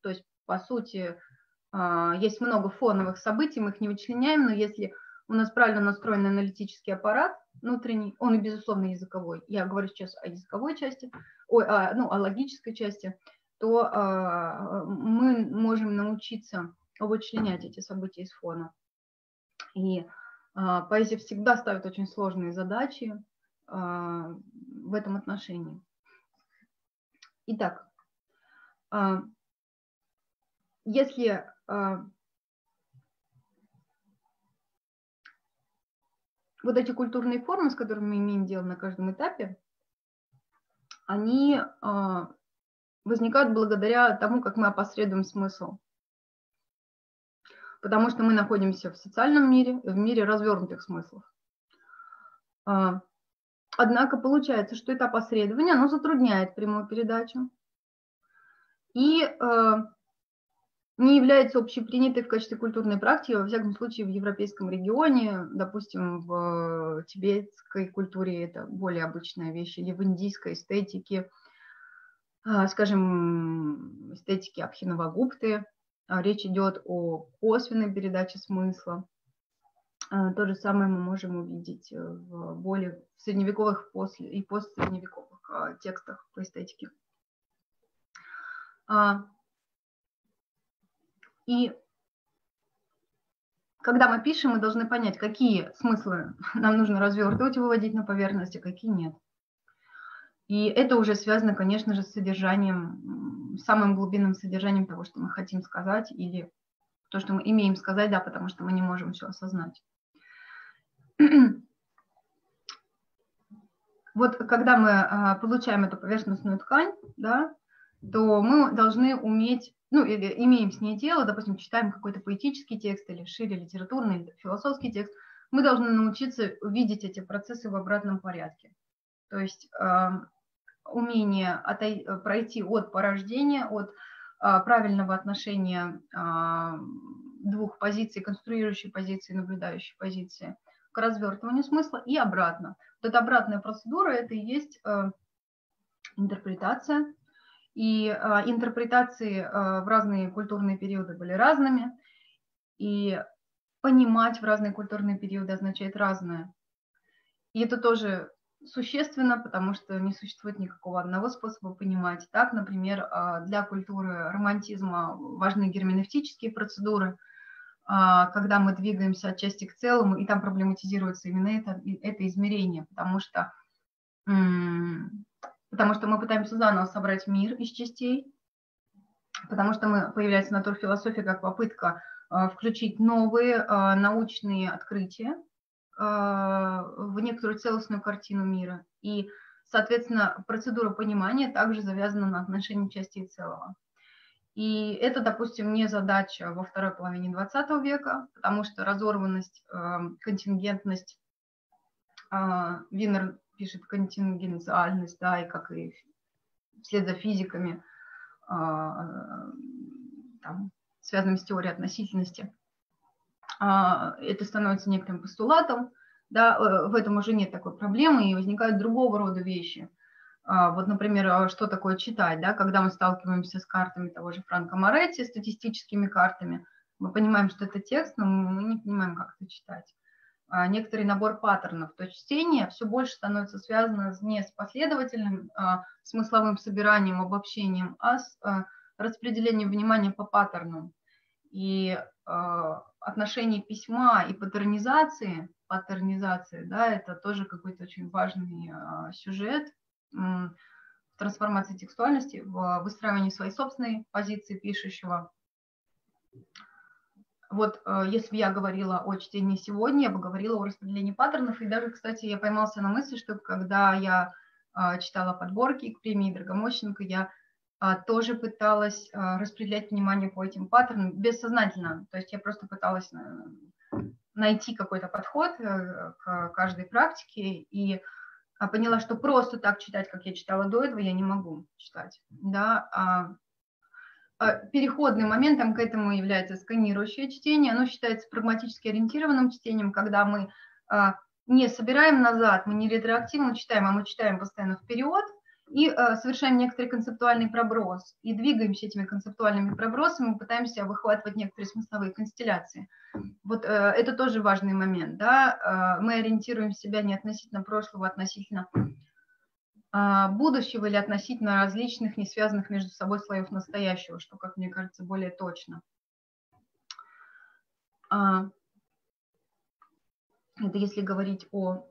по сути, есть много фоновых событий, мы их не вычленяем, но если у нас правильно настроен аналитический аппарат внутренний, он и, безусловно, языковой, я говорю сейчас о языковой части, ой, о, ну, о логической части, то а, мы можем научиться вычленять эти события из фона. И а, поэзия всегда ставит очень сложные задачи а, в этом отношении. Итак, а, если а, вот эти культурные формы, с которыми мы имеем дело на каждом этапе, они а, возникают благодаря тому, как мы опосредуем смысл. Потому что мы находимся в социальном мире, в мире развернутых смыслов. А, однако получается, что это опосредование, оно затрудняет прямую передачу и а, не является общепринятой в качестве культурной практики, во всяком случае в европейском регионе, допустим, в тибетской культуре это более обычная вещь, или в индийской эстетике, скажем, эстетике Абхинавагупты, речь идет о косвенной передаче смысла. То же самое мы можем увидеть в более средневековых после, и постсредневековых текстах по эстетике. И когда мы пишем, мы должны понять, какие смыслы нам нужно развертывать, выводить на поверхность, а какие нет. И это уже связано, конечно же, с содержанием, самым глубинным содержанием того, что мы хотим сказать, или то, что мы имеем сказать, да, потому что мы не можем все осознать. Вот когда мы получаем эту поверхностную ткань, да, то мы должны уметь, ну, или имеем с ней дело, допустим, читаем какой-то поэтический текст или шире литературный, или философский текст, мы должны научиться видеть эти процессы в обратном порядке. То есть э, умение отой, пройти от порождения, от э, правильного отношения э, двух позиций, конструирующей позиции, наблюдающей позиции, к развертыванию смысла и обратно. Вот эта обратная процедура, это и есть э, интерпретация. И э, интерпретации э, в разные культурные периоды были разными, и понимать в разные культурные периоды означает разное. И это тоже существенно, потому что не существует никакого одного способа понимать. Так, например, э, для культуры романтизма важны герменевтические процедуры, э, когда мы двигаемся от части к целому, и там проблематизируется именно это, это измерение, потому что... М- Потому что мы пытаемся заново собрать мир из частей, потому что мы, появляется натурфилософия как попытка э, включить новые э, научные открытия э, в некоторую целостную картину мира. И, соответственно, процедура понимания также завязана на отношении частей целого. И это, допустим, не задача во второй половине двадцатого века, потому что разорванность, э, контингентность, э, Винер пишет контингенциальность, да, и как и вслед за физиками, там, связанными с теорией относительности, это становится некоторым постулатом, да, в этом уже нет такой проблемы, и возникают другого рода вещи. Вот, например, что такое читать, да, когда мы сталкиваемся с картами того же Франко Моретти, статистическими картами, мы понимаем, что это текст, но мы не понимаем, как это читать. Некоторый набор паттернов, то есть чтение все больше становится связано не с последовательным а, смысловым собиранием, обобщением, а с а, распределением внимания по паттернам. И а, отношение письма и паттернизации, паттернизации, да, это тоже какой-то очень важный а, сюжет м, в трансформации текстуальности, в выстраивании своей собственной позиции пишущего. Вот если бы я говорила о чтении сегодня, я бы говорила о распределении паттернов. И даже, кстати, я поймался на мысли, что когда я читала подборки к премии Драгомощенко, я тоже пыталась распределять внимание по этим паттернам бессознательно. То есть я просто пыталась найти какой-то подход к каждой практике и поняла, что просто так читать, как я читала до этого, я не могу читать. Да? Переходным моментом к этому является сканирующее чтение. Оно считается прагматически ориентированным чтением, когда мы не собираем назад, мы не ретроактивно читаем, а мы читаем постоянно вперед. и э, совершаем некоторый концептуальный проброс, и двигаемся этими концептуальными пробросами, пытаемся выхватывать некоторые смысловые констелляции. Вот э, это тоже важный момент, да, э, мы ориентируем себя не относительно прошлого, а относительно э, будущего или относительно различных, не связанных между собой слоев настоящего, что, как мне кажется, более точно. А, это если говорить о,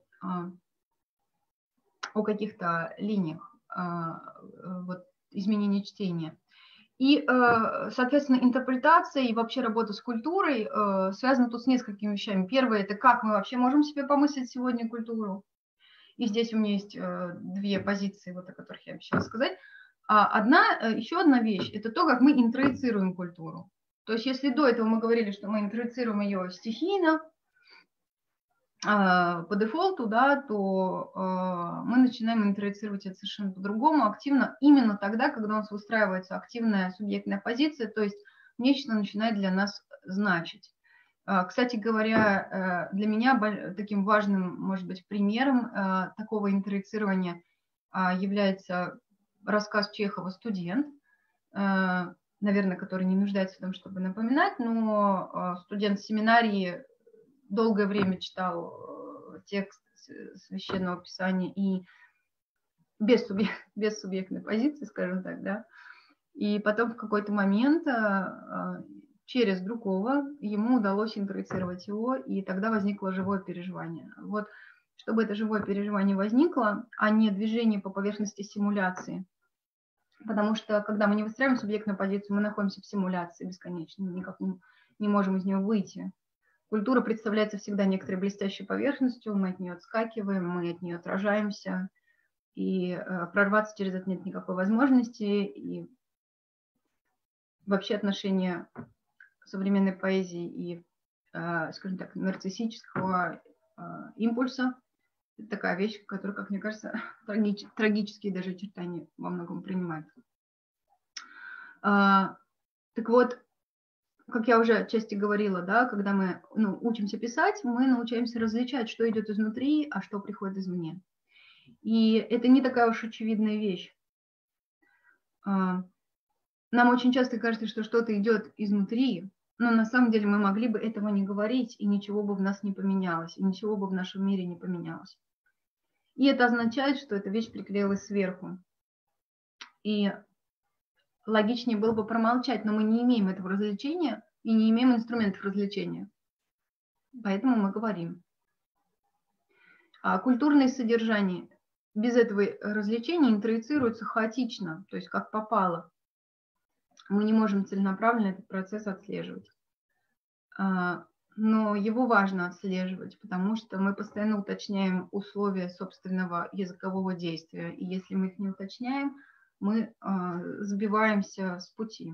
о каких-то линиях вот, изменения чтения. И, соответственно, интерпретация и вообще работа с культурой связана тут с несколькими вещами. Первое – это как мы вообще можем себе помыслить сегодня культуру. И здесь у меня есть две позиции, вот, о которых я обещала сказать. Одна, еще одна вещь – это то, как мы интроицируем культуру. То есть если до этого мы говорили, что мы интроицируем ее стихийно, по дефолту, да, то э, мы начинаем интроицировать это совершенно по-другому, активно, именно тогда, когда у нас выстраивается активная субъектная позиция, то есть нечто начинает для нас значить. Э, кстати говоря, э, для меня таким важным, может быть, примером э, такого интроицирования э, является рассказ Чехова «Студент», э, наверное, который не нуждается в том, чтобы напоминать, но э, студент семинарии долгое время читал текст священного писания и без, субъект, без субъектной позиции, скажем так, да. И потом в какой-то момент через другого ему удалось интроицировать его, и тогда возникло живое переживание. Вот, чтобы это живое переживание возникло, а не движение по поверхности симуляции. Потому что, когда мы не выстраиваем субъектную позицию, мы находимся в симуляции бесконечно, никак не, не можем из нее выйти. Культура представляется всегда некоторой блестящей поверхностью, мы от нее отскакиваем, мы от нее отражаемся, и э, прорваться через это нет никакой возможности. И вообще отношение современной поэзии и, э, скажем так, нарциссического э, импульса – это такая вещь, которая, как мне кажется, трагич, трагические даже очертания во многом принимает. А, так вот, как я уже отчасти говорила, да, когда мы ну, учимся писать, мы научаемся различать, что идет изнутри, а что приходит извне. И это не такая уж очевидная вещь. Нам очень часто кажется, что что-то идет изнутри, но на самом деле мы могли бы этого не говорить, и ничего бы в нас не поменялось, и ничего бы в нашем мире не поменялось. И это означает, что эта вещь приклеилась сверху. И логичнее было бы промолчать, но мы не имеем этого развлечения и не имеем инструментов развлечения. Поэтому мы говорим. А культурные содержания без этого развлечения интроицируются хаотично, то есть как попало. Мы не можем целенаправленно этот процесс отслеживать. Но его важно отслеживать, потому что мы постоянно уточняем условия собственного языкового действия. И если мы их не уточняем, мы сбиваемся с пути.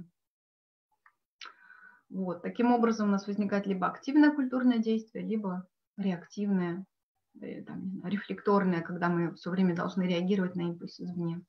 Вот. Таким образом, у нас возникает либо активное культурное действие, либо реактивное, или, там, не знаю, рефлекторное, когда мы все время должны реагировать на импульсы извне.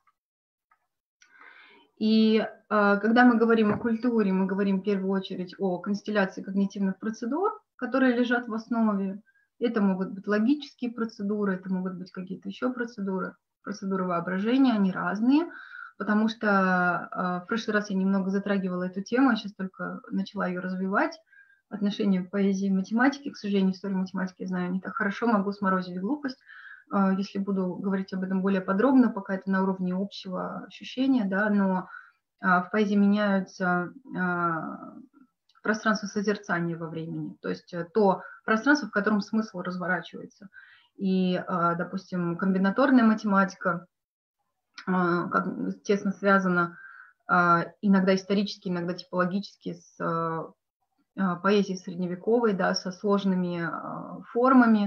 И э, когда мы говорим о культуре, мы говорим в первую очередь о констелляции когнитивных процедур, которые лежат в основе. Это могут быть логические процедуры, это могут быть какие-то еще процедуры, процедуры воображения, они разные. Потому что э, в прошлый раз я немного затрагивала эту тему, я сейчас только начала ее развивать. Отношение поэзии и математики, к сожалению, историю математики я знаю не так хорошо, могу сморозить глупость. Э, если буду говорить об этом более подробно, пока это на уровне общего ощущения, да, но э, в поэзии меняются э, пространство созерцания во времени, то есть то пространство, в котором смысл разворачивается. И, э, допустим, комбинаторная математика, как тесно связано иногда исторически, иногда типологически с поэзией средневековой, да, со сложными формами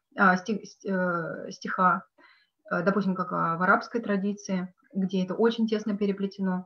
стиха, допустим, как в арабской традиции, где это очень тесно переплетено.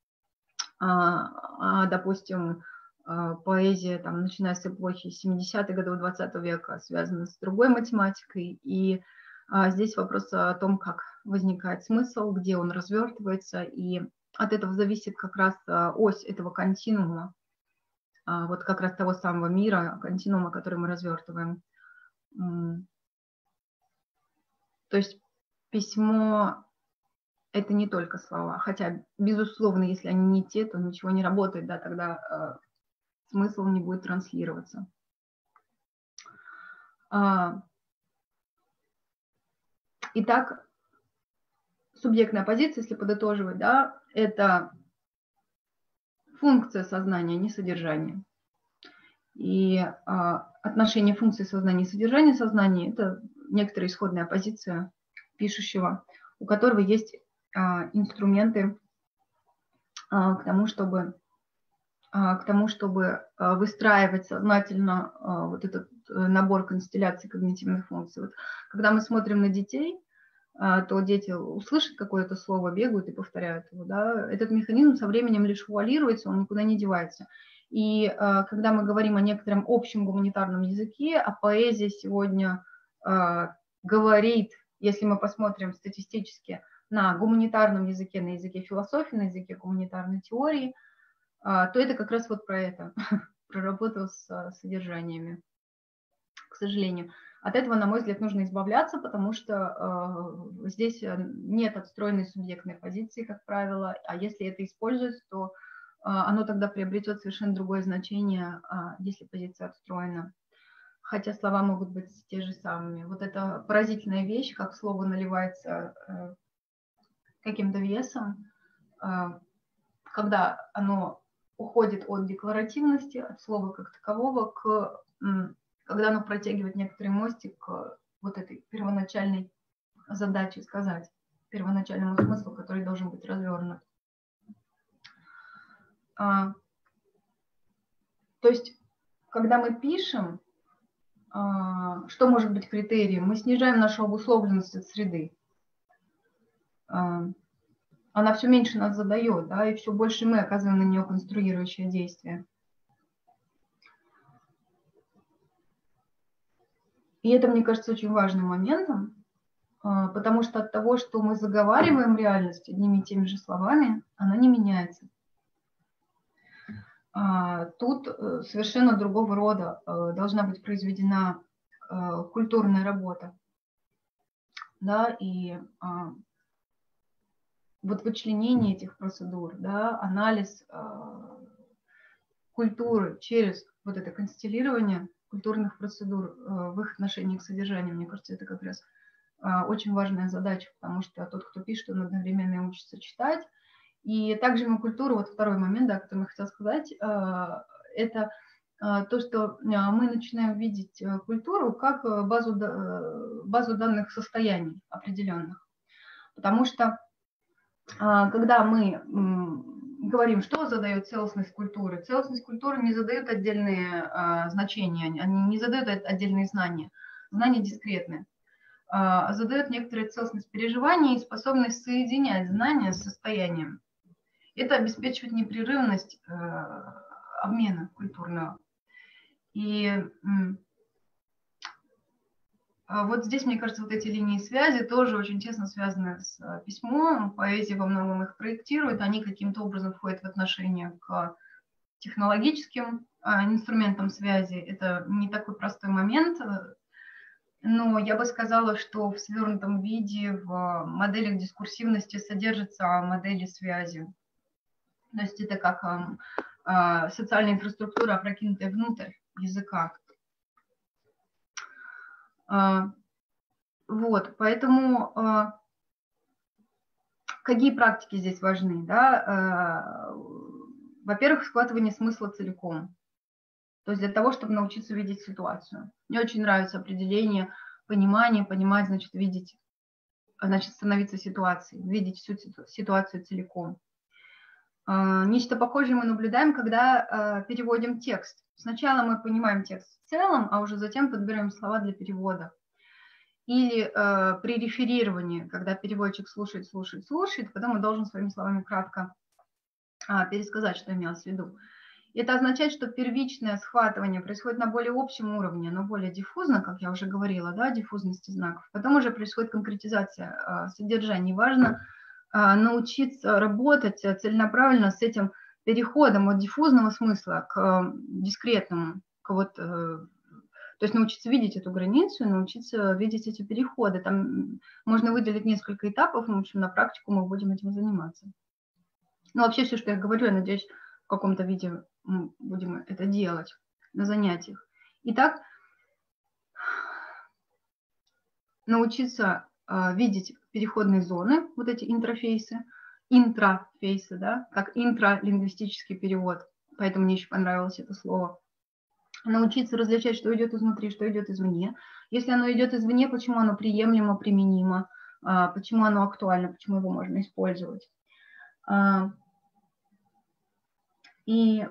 А, допустим, поэзия, там, начиная с эпохи семидесятых годов двадцатого века, связана с другой математикой, и а, здесь вопрос о том, как возникает смысл, где он развертывается, и от этого зависит как раз ось этого континуума, вот как раз того самого мира, континуума, который мы развертываем. То есть письмо это не только слова. Хотя, безусловно, если они не те, то ничего не работает, да, тогда э, смысл не будет транслироваться. А, итак, субъектная позиция, если подытоживать, да, это функция сознания, не содержание. И а, отношение функции сознания и содержания сознания – это некоторая исходная позиция пишущего, у которого есть а, инструменты а, к тому, чтобы, а, к тому, чтобы а, выстраивать сознательно а, вот этот набор констелляций когнитивных функций. Вот, когда мы смотрим на детей, а, то дети услышат какое-то слово, бегают и повторяют его. Да? Этот механизм со временем лишь вуалируется, он никуда не девается. И а, когда мы говорим о некотором общем гуманитарном языке, а поэзия сегодня а, говорит, если мы посмотрим статистически, на гуманитарном языке, на языке философии, на языке гуманитарной теории, а, то это как раз вот про это, про работу с а, содержаниями, к сожалению. От этого, на мой взгляд, нужно избавляться, потому что э, здесь нет отстроенной субъектной позиции, как правило, а если это используется, то э, оно тогда приобретет совершенно другое значение, э, если позиция отстроена. Хотя слова могут быть те же самыми. Вот это поразительная вещь, как слово наливается э, каким-то весом, э, когда оно уходит от декларативности, от слова как такового, к... когда оно протягивает некоторый мостик к вот этой первоначальной задаче сказать, первоначальному смыслу, который должен быть развернут. А, то есть, когда мы пишем, а, что может быть критерием? Мы снижаем нашу обусловленность от среды. А, она все меньше нас задает, да, и все больше мы оказываем на нее конструирующее действие. И это, мне кажется, очень важным моментом, потому что от того, что мы заговариваем реальность одними и теми же словами, она не меняется. Тут совершенно другого рода должна быть произведена культурная работа. Да, и вот вычленение этих процедур, да, анализ культуры через вот это констеллирование культурных процедур в их отношении к содержанию, мне кажется, это как раз очень важная задача, потому что тот, кто пишет, он одновременно и учится читать. И также мы культуру, вот второй момент, да, который я хотела сказать, это то, что мы начинаем видеть культуру как базу, базу данных состояний определенных. Потому что когда мы говорим, что задает целостность культуры, целостность культуры не задает отдельные значения, они не задают отдельные знания, знания дискретные. Задает некоторую целостность переживаний и способность соединять знания с состоянием. Это обеспечивает непрерывность обмена культурного. И вот здесь, мне кажется, вот эти линии связи тоже очень тесно связаны с письмом. Поэзия во многом их проектирует, они каким-то образом входят в отношения к технологическим инструментам связи. Это не такой простой момент. Но я бы сказала, что в свернутом виде в моделях дискурсивности содержатся модели связи. То есть это как э, социальная инфраструктура, опрокинутая внутрь языка. Э, вот, поэтому э, какие практики здесь важны? Да? Э, во-первых, схватывание смысла целиком. То есть для того, чтобы научиться видеть ситуацию. Мне очень нравится определение понимания, понимать, значит, видеть, значит, становиться ситуацией, видеть всю ситуацию целиком. Нечто похожее мы наблюдаем, когда переводим текст. Сначала мы понимаем текст в целом, а уже затем подбираем слова для перевода. Или при реферировании, когда переводчик слушает, слушает, слушает, потом он должен своими словами кратко пересказать, что имелось в виду. Это означает, что первичное схватывание происходит на более общем уровне, но более диффузно, как я уже говорила, да, диффузности знаков. Потом уже происходит конкретизация э, содержания. Важно э, научиться работать целенаправленно с этим переходом от диффузного смысла к э, дискретному, к вот, э, То есть научиться видеть эту границу, научиться видеть эти переходы. Там можно выделить несколько этапов, в общем, на практику мы будем этим заниматься. Ну, вообще все, что я говорю, я надеюсь, в каком-то виде мы будем это делать на занятиях. Итак, научиться э, видеть переходные зоны, вот эти интерфейсы, интрафейсы, да, как интралингвистический перевод, поэтому мне еще понравилось это слово. Научиться различать, что идет изнутри, что идет извне. Если оно идет извне, почему оно приемлемо, применимо, э, почему оно актуально, почему его можно использовать. Э, и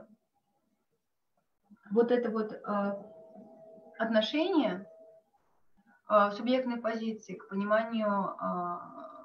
вот это вот э, отношение э, субъектной позиции к пониманию э,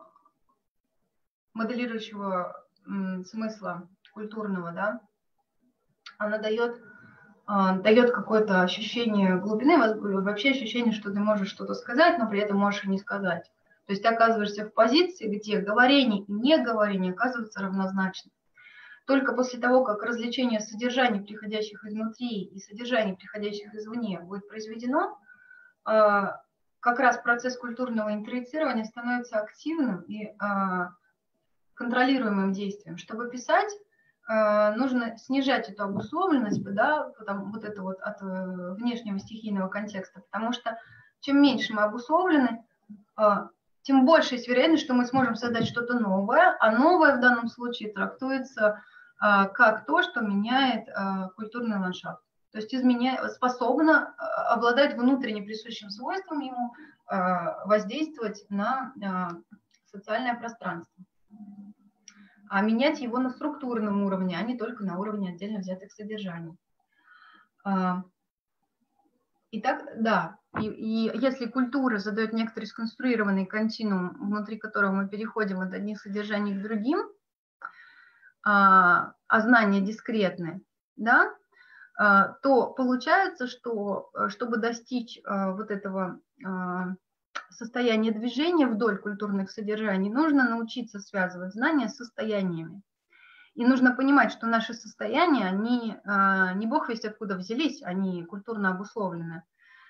моделирующего м, смысла культурного, да, она дает, э, дает какое-то ощущение глубины, вообще ощущение, что ты можешь что-то сказать, но при этом можешь и не сказать. То есть ты оказываешься в позиции, где говорение и неговорение оказываются равнозначны. Только после того, как развлечение содержаний, приходящих изнутри, и содержаний, приходящих извне, будет произведено, как раз процесс культурного интроицирования становится активным и контролируемым действием. Чтобы писать, нужно снижать эту обусловленность, да, вот это вот от внешнего стихийного контекста, потому что чем меньше мы обусловлены, тем больше есть вероятность, что мы сможем создать что-то новое, а новое в данном случае трактуется как то, что меняет культурный ландшафт. То есть изменяет, способна обладать внутренне присущим свойством ему воздействовать на социальное пространство, а менять его на структурном уровне, а не только на уровне отдельно взятых содержаний. Итак, да, и, и если культура задает некоторый сконструированный континуум, внутри которого мы переходим от одних содержаний к другим, а, а знания дискретны, да, а, то получается, что чтобы достичь а, вот этого а, состояния движения вдоль культурных содержаний, нужно научиться связывать знания с состояниями. И нужно понимать, что наши состояния, они не бог весть откуда взялись, они культурно обусловлены.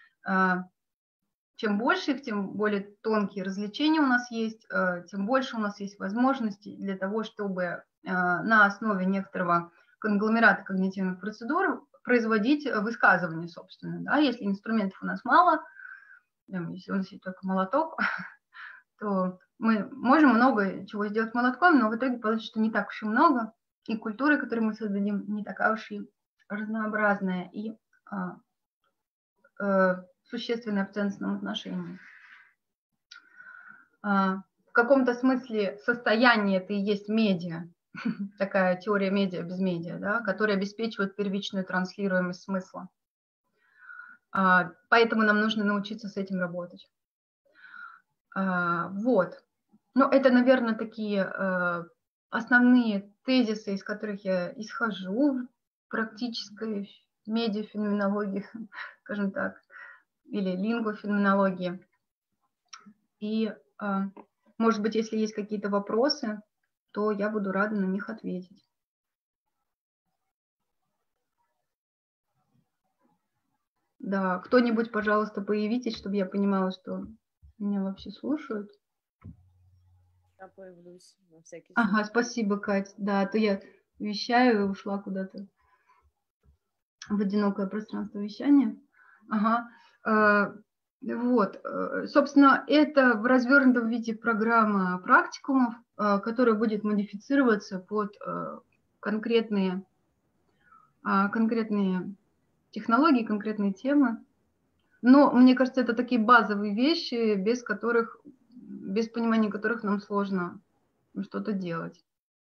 Чем больше их, тем более тонкие развлечения у нас есть, тем больше у нас есть возможностей для того, чтобы на основе некоторого конгломерата когнитивных процедур производить высказывания, собственно. Да? Если инструментов у нас мало, если у нас есть только молоток, то мы можем много чего сделать молотком, но в итоге получится, что не так уж и много, и культура, которую мы создадим, не такая уж и разнообразная и а, а, существенная в ценностном отношении. А, в каком-то смысле состояние это и есть медиа, такая теория медиа без медиа, да, которая обеспечивает первичную транслируемость смысла. А, поэтому нам нужно научиться с этим работать. А, вот. Ну, это, наверное, такие э, основные тезисы, из которых я исхожу в практической медиафеноменологии, скажем так, или лингвофеноменологии. И, э, может быть, если есть какие-то вопросы, то я буду рада на них ответить. Да, кто-нибудь, пожалуйста, появитесь, чтобы я понимала, что меня вообще слушают. Я появлюсь на всякий случай. Ага, случай. спасибо, Кать. Да, а то я вещаю и ушла куда-то в одинокое пространство вещания. Ага. Вот. Собственно, это в развернутом виде программа практикумов, которая будет модифицироваться под конкретные, конкретные технологии, конкретные темы. Но, мне кажется, это такие базовые вещи, без которых, без понимания которых нам сложно что-то делать.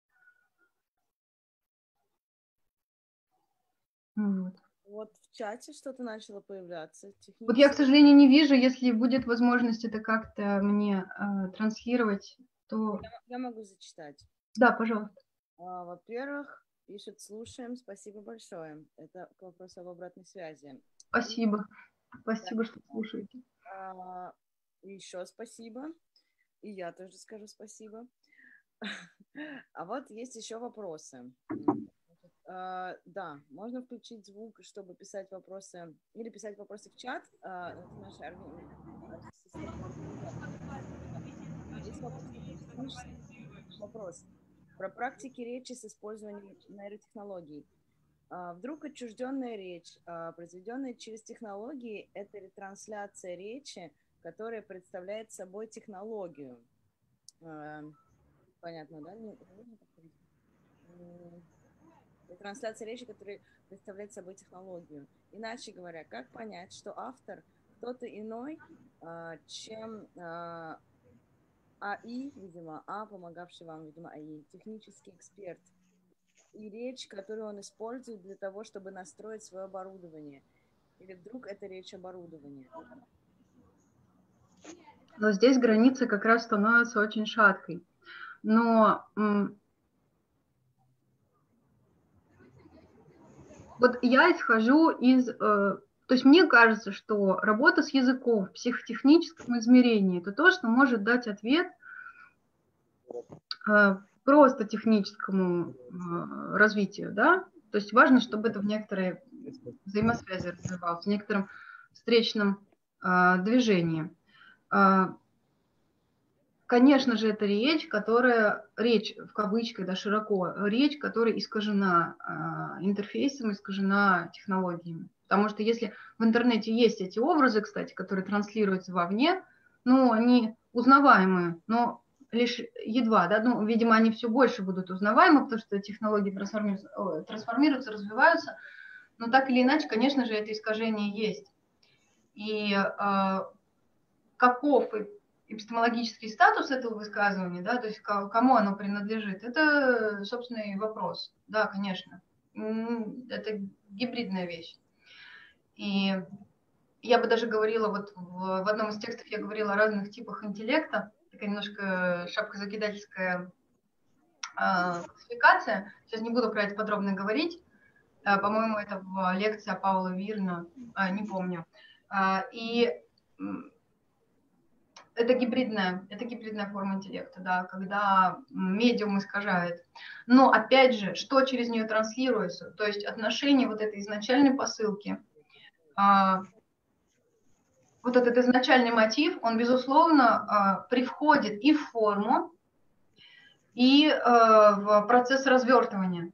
Вот. Вот в чате что-то начало появляться. Вот я, к сожалению, не вижу. Если будет возможность это как-то мне э, транслировать, то... Я, я могу зачитать. Да, пожалуйста. А, во-первых, пишет «Слушаем». Спасибо большое. Это к вопросу об обратной связи. Спасибо. И... Спасибо, да. что слушаете. А, еще спасибо. И я тоже скажу спасибо. А вот есть еще вопросы. э, да, можно включить звук, чтобы писать вопросы, или писать вопросы в чат. Э, это наша орг- система организации. Есть вопрос, технический вопрос про практики речи с использованием нейротехнологий. А, Вдруг отчужденная речь, а, произведенная через технологии, это ретрансляция речи, которая представляет собой технологию. А, Понятно, да? Не- не нужно повторить? М, Ретрансляция речи, которая представляет собой технологию. Иначе говоря, как понять, что автор кто-то иной, а, чем а, АИ, видимо, А, помогавший вам, видимо, АИ, технический эксперт, и речь, которую он использует для того, чтобы настроить свое оборудование. Или вдруг это речь оборудования? Но здесь граница как раз становится очень шаткой. Но м, вот я исхожу из... Э, то есть мне кажется, что работа с языком в психотехническом измерении – это то, что может дать ответ э, просто техническому э, развитию, да? То есть важно, чтобы это в некоторой взаимосвязи развивалось, в некотором встречном э, движении. Э, Конечно же, это речь, которая, речь в кавычках, да, широко, речь, которая искажена э, интерфейсом, искажена технологиями. Потому что если в интернете есть эти образы, кстати, которые транслируются вовне, ну, они узнаваемые, но лишь едва, да, ну, видимо, они все больше будут узнаваемы, потому что технологии трансформируются, трансформируются развиваются, но так или иначе, конечно же, это искажение есть. И э, каков эпистемологический статус этого высказывания, да, то есть кому оно принадлежит, это собственный вопрос. Да, конечно. Это гибридная вещь. И я бы даже говорила, вот в, в одном из текстов я говорила о разных типах интеллекта, такая немножко шапкозакидательская э, классификация. Сейчас не буду про это подробно говорить. Э, по-моему, это в лекции Паула Вирна, э, не помню. Э, и Это гибридная, это гибридная форма интеллекта, да, когда медиум искажает. Но опять же, что через нее транслируется? То есть отношение вот этой изначальной посылки, а, вот этот изначальный мотив, он, безусловно, а, привходит и в форму, и а, в процесс развертывания.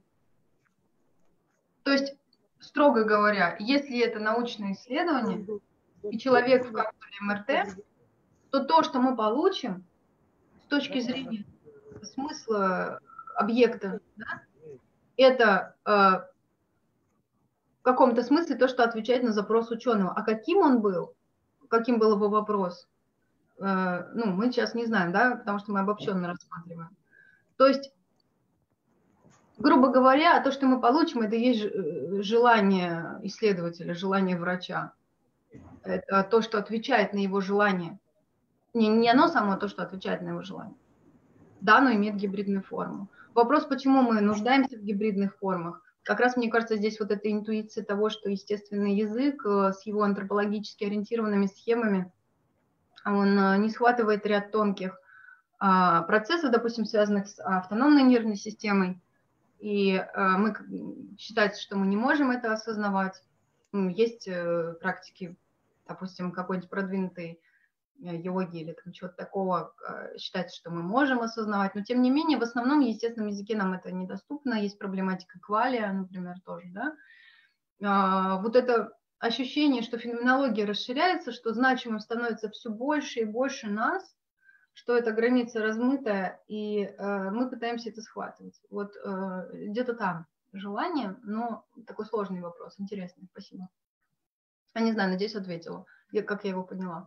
То есть, строго говоря, если это научное исследование, и человек в капсуле эм эр тэ, то то, что мы получим с точки зрения смысла объекта, да, это э, в каком-то смысле то, что отвечает на запрос ученого. А каким он был, каким был его вопрос, э, ну, мы сейчас не знаем, да, потому что мы обобщенно рассматриваем. То есть, грубо говоря, то, что мы получим, это и есть желание исследователя, желание врача. Это то, что отвечает на его желание. Не, не оно само, а то, что отвечает на его желание. Да, оно имеет гибридную форму. Вопрос, почему мы нуждаемся в гибридных формах. Как раз, мне кажется, здесь вот эта интуиция того, что естественный язык с его антропологически ориентированными схемами, он не схватывает ряд тонких процессов, допустим, связанных с автономной нервной системой. И мы, считается, что мы не можем это осознавать. Есть практики, допустим, какой-нибудь продвинутый йоги или там чего-то такого, считается, что мы можем осознавать, но тем не менее в основном в естественном языке нам это недоступно, есть проблематика квалия, например, тоже, да, вот это ощущение, что феноменология расширяется, что значимым становится все больше и больше нас, что эта граница размытая, и мы пытаемся это схватывать. Вот где-то там желание, но такой сложный вопрос, интересный, спасибо. Я не знаю, надеюсь, ответила, как я его поняла.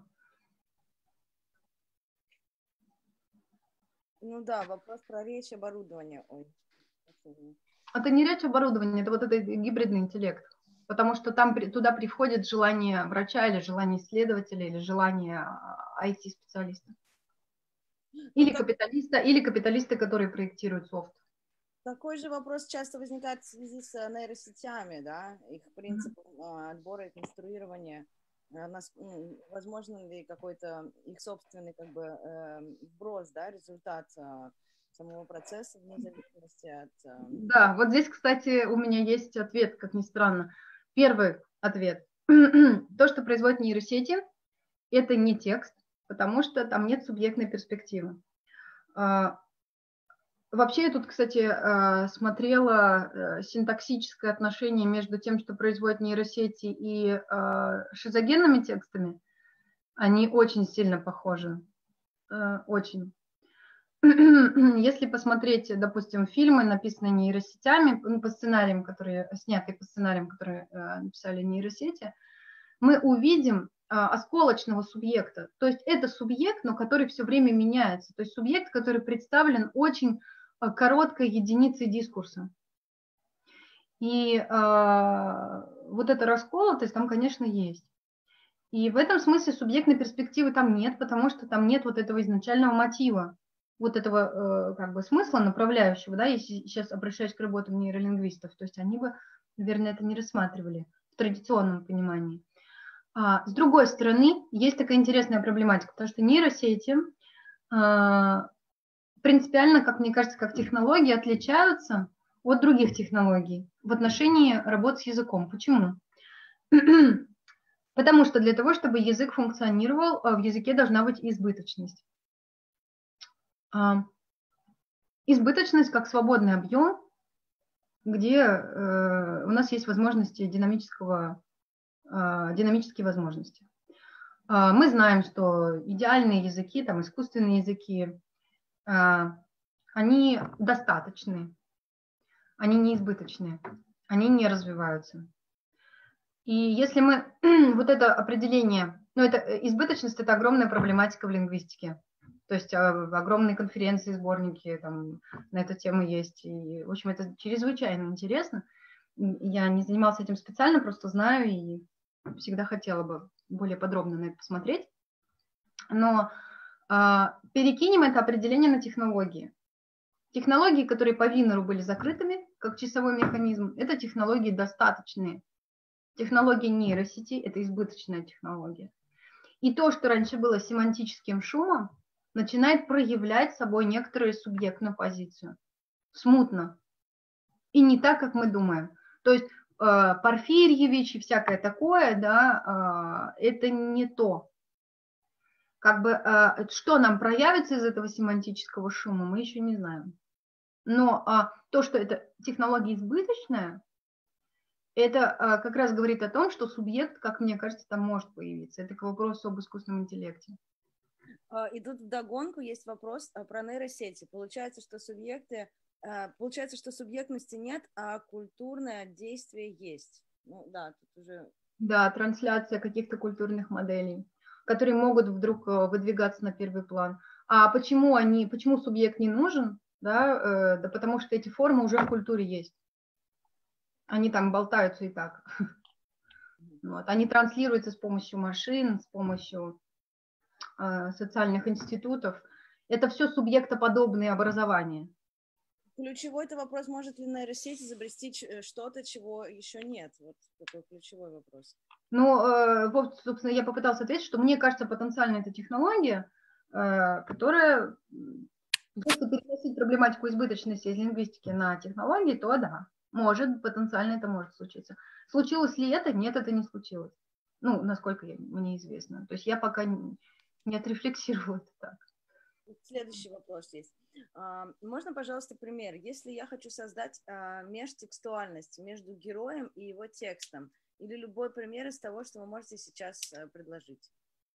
Ну да, вопрос про речь оборудования. Ой. Это не речь оборудования, это вот этот гибридный интеллект. Потому что там туда приходит желание врача или желание исследователя, или желание ай ти-специалиста. Или ну, капиталиста, или капиталисты, которые проектируют софт. Такой же вопрос часто возникает в связи с нейросетями, да, их принципом mm-hmm. отбора и конструирования. Возможно ли какой-то их собственный как бы вброс, да, результат самого процесса, вне зависимости от... Да, вот здесь, кстати, у меня есть ответ, как ни странно. Первый ответ. То, что производят нейросети, это не текст, потому что там нет субъектной перспективы. Вообще я тут, кстати, смотрела синтаксическое отношение между тем, что производят нейросети, и шизогенными текстами. Они очень сильно похожи. Очень. Если посмотреть, допустим, фильмы, написанные нейросетями, по сценариям, которые сняты по сценариям, которые написали нейросети, мы увидим осколочного субъекта. То есть это субъект, но который все время меняется. То есть субъект, который представлен очень короткой единицей дискурса. И э, вот эта расколотость там, конечно, есть. И в этом смысле субъектной перспективы там нет, потому что там нет вот этого изначального мотива, вот этого э, как бы смысла направляющего, да, если сейчас обращаюсь к работам нейролингвистов, то есть они бы, наверное, это не рассматривали в традиционном понимании. А, с другой стороны, есть такая интересная проблематика, потому что нейросети э, принципиально, как мне кажется, как технологии отличаются от других технологий в отношении работы с языком. Почему? Потому что для того, чтобы язык функционировал, в языке должна быть избыточность. Избыточность как свободный объем, где у нас есть возможности динамического, динамические возможности. Мы знаем, что идеальные языки, там, искусственные языки, они достаточны, они не избыточные, они не развиваются. И если мы вот это определение, ну это избыточность, это огромная проблематика в лингвистике. То есть огромные конференции, сборники там, на эту тему есть. И, в общем, это чрезвычайно интересно. Я не занималась этим специально, просто знаю и всегда хотела бы более подробно на это посмотреть. Но э, перекинем это определение на технологии. Технологии, которые по Винеру были закрытыми, как часовой механизм, это технологии достаточные. Технология нейросети – это избыточная технология. И то, что раньше было семантическим шумом, начинает проявлять собой некоторую субъектную позицию. Смутно. И не так, как мы думаем. То есть э, Порфирьевич и всякое такое, да, э, это не то. Как бы, э, что нам проявится из этого семантического шума, мы еще не знаем. Но э, то, что это технология избыточная, это э, как раз говорит о том, что субъект, как мне кажется, там может появиться. Это к вопросу об искусственном интеллекте. И тут вдогонку есть вопрос про нейросети. Получается, что субъекты, получается, что субъектности нет, а культурное действие есть. Ну да, тут уже... Да, трансляция каких-то культурных моделей, которые могут вдруг выдвигаться на первый план. А почему они, почему субъект не нужен? Да, да потому что эти формы уже в культуре есть. Они там болтаются и так. Вот. Они транслируются с помощью машин, с помощью э, социальных институтов. Это все субъектоподобные образования. Ключевой это вопрос, может ли нейросеть изобрести что-то, чего еще нет? Вот такой ключевой вопрос. Ну, э, вот, собственно, я попыталась ответить, что мне кажется, потенциально это технология, э, которая, если переносить проблематику избыточности из лингвистики на технологии, то да. Может, потенциально это может случиться. Случилось ли это? Нет, это не случилось. Ну, насколько я, мне известно. То есть я пока не, не отрефлексировала это так. Следующий вопрос есть. Можно, пожалуйста, пример? Если я хочу создать межтекстуальность между героем и его текстом, или любой пример из того, что вы можете сейчас предложить?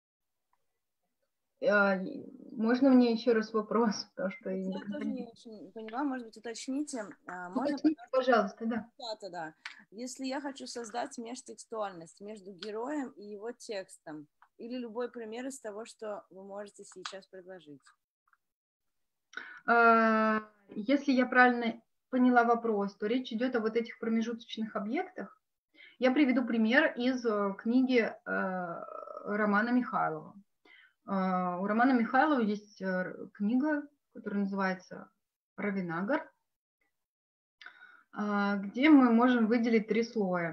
Можно мне еще раз вопрос? Потому что я я тоже не очень поняла, может быть, уточните. Можно, уточните, пожалуйста, да. Да, да. Если я хочу создать межтекстуальность между героем и его текстом, или любой пример из того, что вы можете сейчас предложить? Если я правильно поняла вопрос, то речь идет о вот этих промежуточных объектах. Я приведу пример из книги Романа Михайлова. У Романа Михайлова есть книга, которая называется «Равинагар», где мы можем выделить три слоя.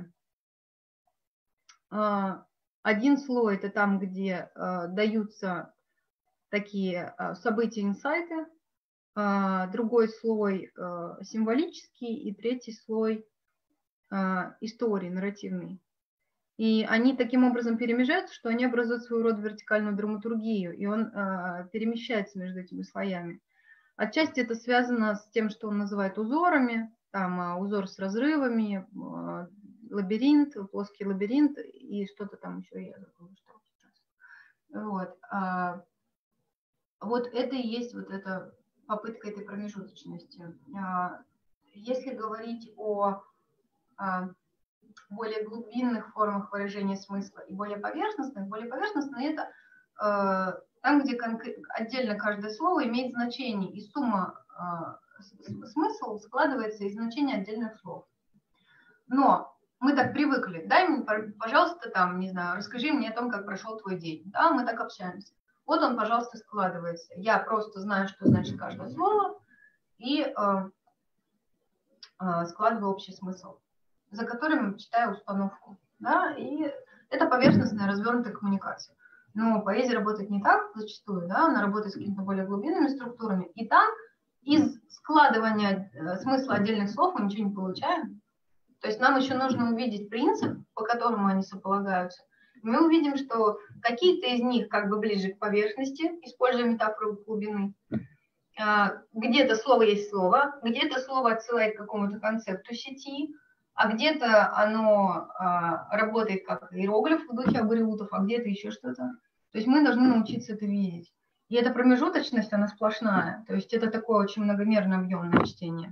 Один слой – это там, где даются такие события, инсайты, другой слой символический и третий слой истории, нарративный. И они таким образом перемежаются, что они образуют своего рода вертикальную драматургию, и он перемещается между этими слоями. Отчасти это связано с тем, что он называет узорами, там узор с разрывами, лабиринт, плоский лабиринт и что-то там еще, я забыла, что сейчас. Вот. Вот это и есть вот эта попытка этой промежуточности. Если говорить о более глубинных формах выражения смысла и более поверхностных, более поверхностные это там, где отдельно каждое слово имеет значение, и сумма смысла складывается из значения отдельных слов. Но мы так привыкли. Дай мне, пожалуйста, там, не знаю, расскажи мне о том, как прошел твой день. Да, мы так общаемся. Вот он, пожалуйста, складывается. Я просто знаю, что значит каждое слово, и э, э, складываю общий смысл, за которым читаю установку. Да, и это поверхностная развернутая коммуникация. Но поэзия работает не так зачастую, да, она работает с какими-то более глубинными структурами. И там из складывания смысла отдельных слов мы ничего не получаем. То есть нам еще нужно увидеть принцип, по которому они сополагаются. Мы увидим, что какие-то из них как бы ближе к поверхности, используя метафору глубины. Где-то слово есть слово, где-то слово отсылает к какому-то концепту сети, а где-то оно работает как иероглиф в духе абориутов, а где-то еще что-то. То есть мы должны научиться это видеть. И эта промежуточность, она сплошная. То есть это такое очень многомерное объемное чтение.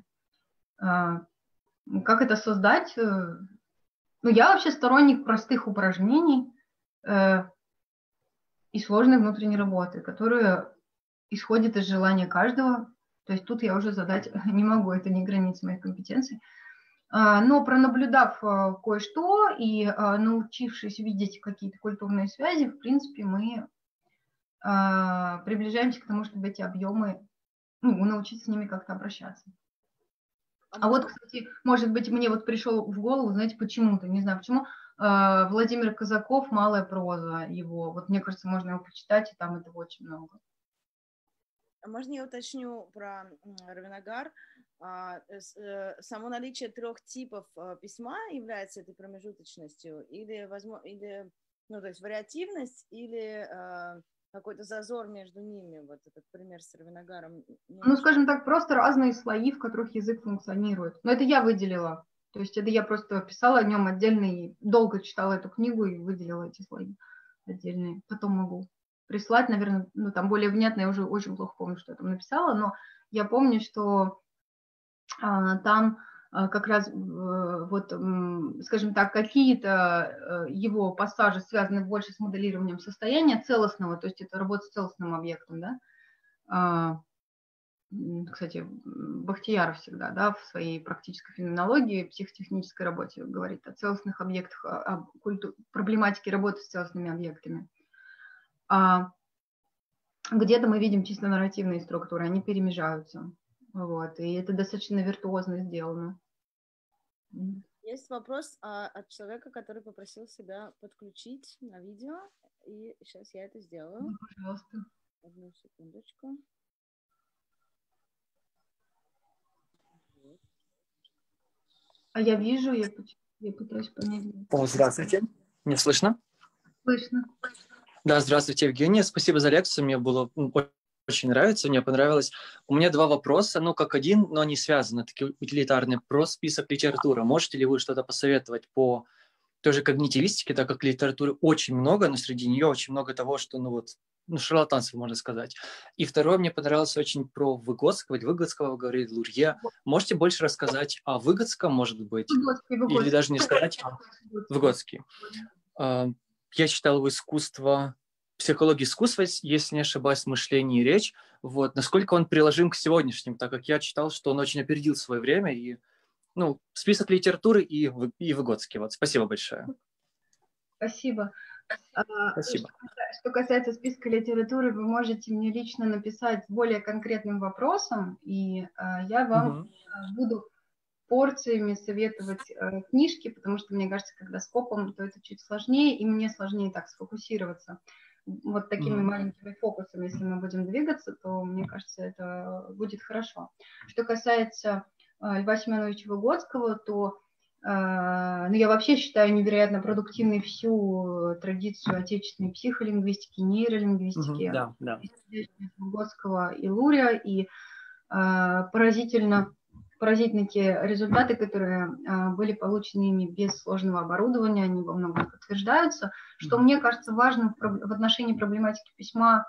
Как это создать? Ну, я вообще сторонник простых упражнений э, и сложной внутренней работы, которая исходит из желания каждого. То есть тут я уже задать не могу, это не граница моих компетенций. А, но пронаблюдав а, кое-что и а, научившись видеть какие-то культурные связи, в принципе, мы а, приближаемся к тому, чтобы эти объемы, ну, научиться с ними как-то обращаться. А вот, кстати, может быть, мне вот пришел в голову, знаете, почему-то, не знаю почему, э, Владимир Казаков «Малая проза» его. Вот мне кажется, можно его почитать, и там этого очень много. Можно я уточню про Равинагар? Само наличие трех типов письма является этой промежуточностью? Или, возможно, или ну, то есть вариативность, или какой-то зазор между ними, вот этот пример с Равинагаром? Ну, скажем так, просто разные слои, в которых язык функционирует. Но это я выделила. То есть это я просто писала о нем отдельно и долго читала эту книгу и выделила эти слои отдельные. Потом могу прислать, наверное, ну, там более внятно, я уже очень плохо помню, что я там написала, но я помню, что а, там а, как раз, вот, скажем так, какие-то его пассажи связаны больше с моделированием состояния целостного, то есть это работа с целостным объектом, да. А, кстати, Бахтияров всегда, да, в своей практической феноменологии, психотехнической работе говорит о целостных объектах, о культу... проблематике работы с целостными объектами. А где-то мы видим чисто нарративные структуры, они перемежаются. Вот, и это достаточно виртуозно сделано. Есть вопрос а, от человека, который попросил себя подключить на видео, и сейчас я это сделаю. Ну, пожалуйста. Одну секундочку. А я вижу, я, я пытаюсь понять. О, здравствуйте. Меня слышно? Слышно. Да, здравствуйте, Евгения. Спасибо за лекцию. Мне было очень нравится, мне понравилось. У меня два вопроса, ну, как один, но они связаны, такие утилитарные, про список литературы. Можете ли вы что-то посоветовать по той же когнитивистике, так как литературы очень много, но среди нее очень много того, что, ну, вот, ну, шарлатанство, можно сказать. И второе, мне понравилось очень про Выгодского, Выгодского говорит Лурье. Можете больше рассказать о Выгодском, может быть? Выгодский, Выгодский. Или даже не сказать, а Выгодский. Я читал в искусство, психологии искусства, если не ошибаюсь, мышление и речь. Вот, насколько он приложим к сегодняшним, так как я читал, что он очень опередил свое время. И, ну, список литературы и, и Выгодский. Вот, спасибо большое. Спасибо. Спасибо. Что касается списка литературы, вы можете мне лично написать с более конкретным вопросом, и я вам угу. буду порциями советовать книжки, потому что, мне кажется, когда скопом, то это чуть сложнее, и мне сложнее так сфокусироваться. вот такими Мгм. маленькими фокусами, если мы будем двигаться, то, мне кажется, это будет хорошо. Что касается э, Льва Семеновича Выгодского, то э, ну, я вообще считаю невероятно продуктивной всю традицию отечественной психолингвистики, Мгм. нейролингвистики Да, да. Выгодского и Лурия, и э, поразительно, поразительны те результаты, которые э, были получены ими без сложного оборудования, они во многом подтверждаются. Что Мгм. мне кажется важным в, проб- в отношении проблематики письма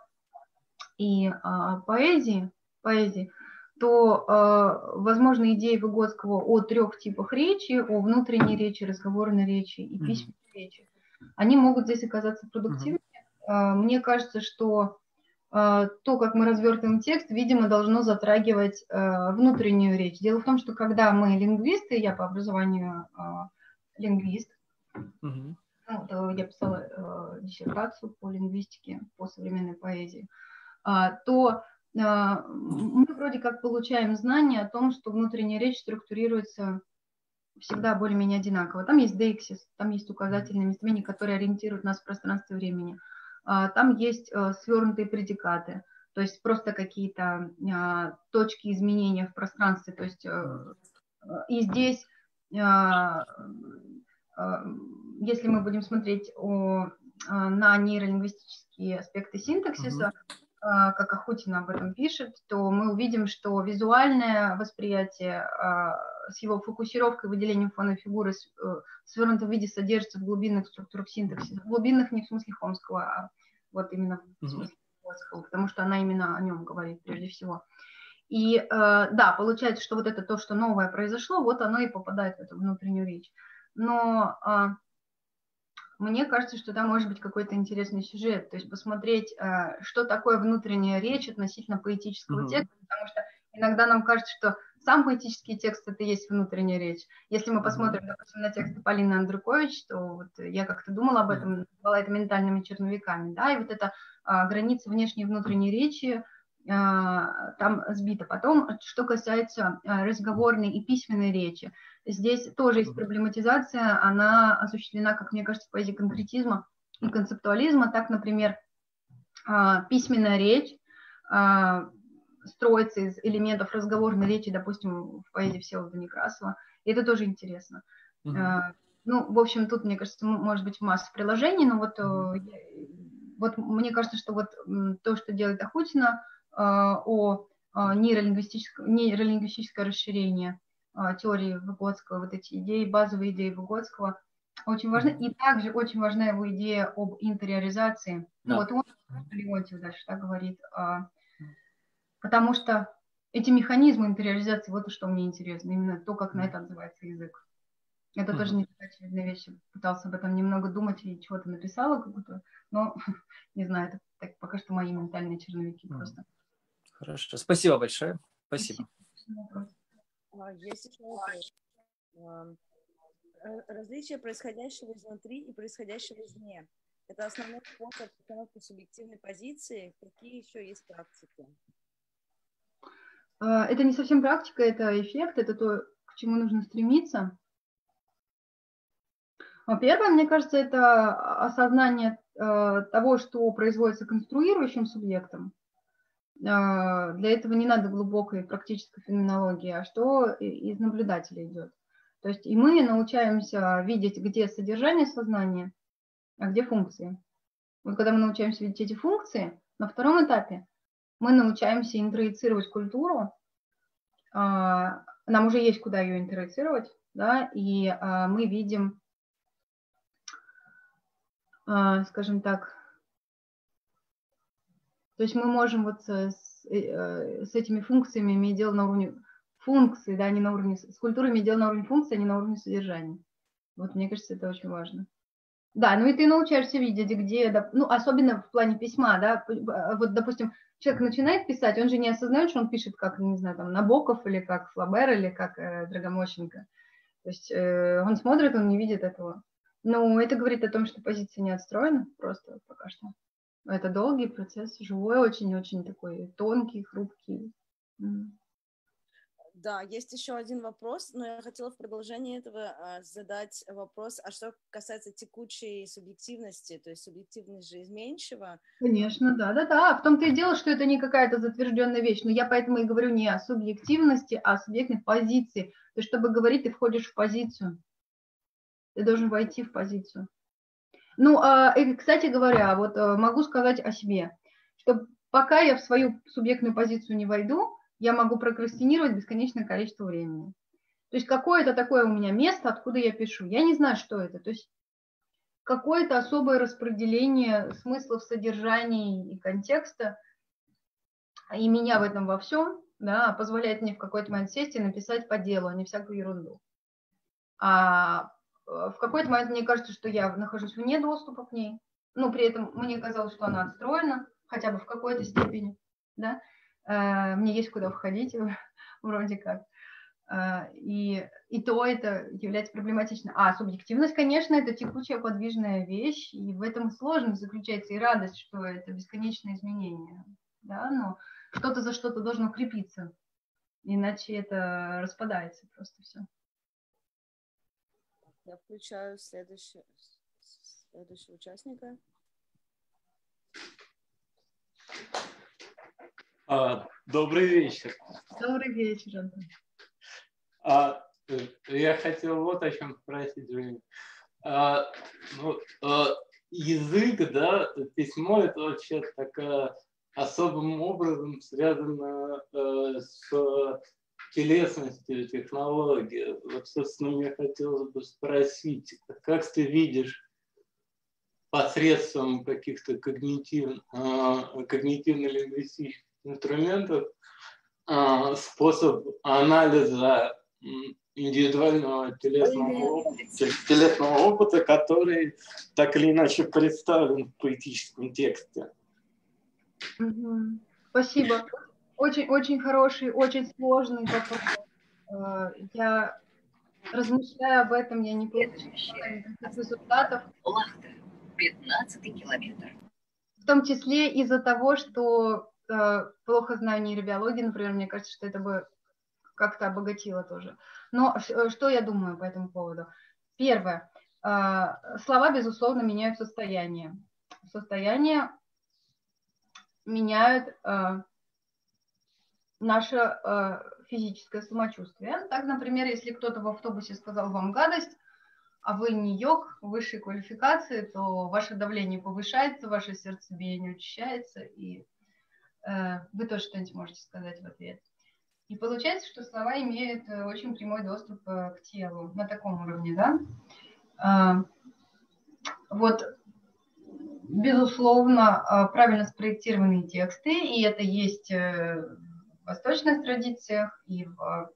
и а, поэзии, поэзии, то, а, возможно, идеи Выгодского о трех типах речи, о внутренней речи, разговорной речи и Мгм. письменной речи, они могут здесь оказаться Мгм. продуктивными. А, мне кажется, что а, то, как мы развертываем текст, видимо, должно затрагивать а, внутреннюю речь. Дело в том, что когда мы лингвисты, я по образованию а, лингвист, Мгм. ну, то я писала э, диссертацию по лингвистике, по современной поэзии, а, то а, мы вроде как получаем знания о том, что внутренняя речь структурируется всегда более-менее одинаково. Там есть дейксис, там есть указательные местоимения, которые ориентируют нас в пространстве и времени. А, там есть а, свернутые предикаты, то есть просто какие-то а, точки изменения в пространстве. То есть а, и здесь, а, а, если мы будем смотреть о, а, на нейролингвистические аспекты синтаксиса, а, как Ахутина об этом пишет, то мы увидим, что визуальное восприятие а, с его фокусировкой, выделением фоновой фигуры в свернутом виде содержится в глубинных структурах синтаксиса. В глубинных не в смысле Хомского, а вот именно в смысле Хомского, потому что она именно о нем говорит прежде всего. И э, да, получается, что вот это то, что новое произошло, вот оно и попадает в эту внутреннюю речь. Но э, мне кажется, что там может быть какой-то интересный сюжет, то есть посмотреть, э, что такое внутренняя речь относительно поэтического Мгм. текста, потому что иногда нам кажется, что сам поэтический текст – это и есть внутренняя речь. Если мы посмотрим, Мгм. допустим, на тексты Полины Андрукович, то вот я как-то думала об этом, называла это ментальными черновиками, да, и вот эта э, граница внешней и внутренней речи, там сбито. Потом, что касается разговорной и письменной речи, здесь тоже есть проблематизация, она осуществлена, как мне кажется, в поэзии конкретизма и концептуализма. Так, например, письменная речь строится из элементов разговорной речи, допустим, в поэзии Всеволода Некрасова, и это тоже интересно. Mm-hmm. Ну, в общем, тут, мне кажется, может быть масса приложений, но вот, mm-hmm. вот мне кажется, что вот то, что делает Ахутина, о нейролингвистическом, нейролингвистическое расширение теории Выгодского, вот эти идеи, базовые идеи Выгодского, очень важны. Mm-hmm. И также очень важна его идея об интериоризации. Yeah. Вот он, Леонтьев дальше так говорит, потому что эти механизмы интериоризации, вот что мне интересно, именно то, как на это отзывается язык. Это mm-hmm. тоже не такая очевидная вещь. Пытался об этом немного думать и чего-то написала какую-то, но не знаю, это так, пока что мои ментальные черновики mm-hmm. просто. Хорошо, спасибо большое. Спасибо. Есть еще вопрос. Различие происходящего изнутри и происходящего извне. Это основной способ установки субъективной позиции. Какие еще есть практики? Это не совсем практика, это эффект, это то, к чему нужно стремиться. Первое, мне кажется, это осознание того, что производится конструирующим субъектом. Для этого не надо глубокой практической феноменологии, а что из наблюдателя идет. То есть и мы научаемся видеть, где содержание сознания, а где функции. Вот когда мы научаемся видеть эти функции, на втором этапе мы научаемся интроицировать культуру. Нам уже есть куда ее интроицировать, да, и мы видим, скажем так, то есть мы можем вот с, с этими функциями иметь дело на уровне функции, да, не на уровне, с культурой иметь дело на уровне функции, а не на уровне содержания. Вот мне кажется, это очень важно. Да, ну и ты научаешься видеть, где, ну, особенно в плане письма, да, вот, допустим, человек начинает писать, он же не осознает, что он пишет как, не знаю, там, Набоков или как Флабер или как э, Драгомощенко. То есть э, он смотрит, он не видит этого. Но это говорит о том, что позиция не отстроена просто пока что. Это долгий процесс, живой, очень-очень такой тонкий, хрупкий. Да, есть еще один вопрос, но я хотела в продолжении этого а, задать вопрос, а что касается текучей субъективности, то есть субъективность же изменчива. Конечно, да, да, да. В том-то и дело, что это не какая-то затвержденная вещь. Но я поэтому и говорю не о субъективности, а о субъектной позиции. То есть, чтобы говорить, ты входишь в позицию. Ты должен войти в позицию. Ну, и, кстати говоря, вот могу сказать о себе, что пока я в свою субъектную позицию не войду, я могу прокрастинировать бесконечное количество времени. То есть какое-то такое у меня место, откуда я пишу. Я не знаю, что это. То есть какое-то особое распределение смыслов, содержаний и контекста, и меня в этом во всем, да, позволяет мне в какой-то момент сесть и написать по делу, а не всякую ерунду. А в какой-то момент мне кажется, что я нахожусь вне доступа к ней, но при этом мне казалось, что она отстроена, хотя бы в какой-то степени, да, мне есть куда входить, вроде как, и, и то это является проблематично. А субъективность, конечно, это текучая подвижная вещь, и в этом сложность заключается и радость, что это бесконечное изменение, да, но что-то за что-то должно укрепиться, иначе это распадается просто все. Я включаю следующий, следующего участника. А, добрый вечер. Добрый вечер, Антон. А, я хотел вот о чем спросить, Женя. А, ну, а, язык, да, письмо, это вообще такая особым образом связано а, с телесностью технологии. Вот, собственно, мне хотелось бы спросить, как ты видишь посредством каких-то когнитив, а, когнитивно-лингвистических инструментов а, способ анализа индивидуального телесного опыта, телесного опыта, который так или иначе представлен в поэтическом тексте. Угу. Спасибо. Очень, очень хороший, очень сложный вопрос. Я размышляю об этом, я не получила никаких результатов. Лахта, пятнадцатый километр. В том числе из-за того, что э, плохо знаю нейробиологию, например, мне кажется, что это бы как-то обогатило тоже. Но что я думаю по этому поводу? Первое. Э, слова, безусловно, меняют состояние. Состояние меняют э, наше э, физическое самочувствие. Так, например, если кто-то в автобусе сказал вам гадость, а вы не йог высшей квалификации, то ваше давление повышается, ваше сердцебиение учащается, и э, вы тоже что-нибудь можете сказать в ответ. И получается, что слова имеют очень прямой доступ к телу на таком уровне, да? Э, вот, безусловно, правильно спроектированные тексты, и это есть в восточных традициях и в,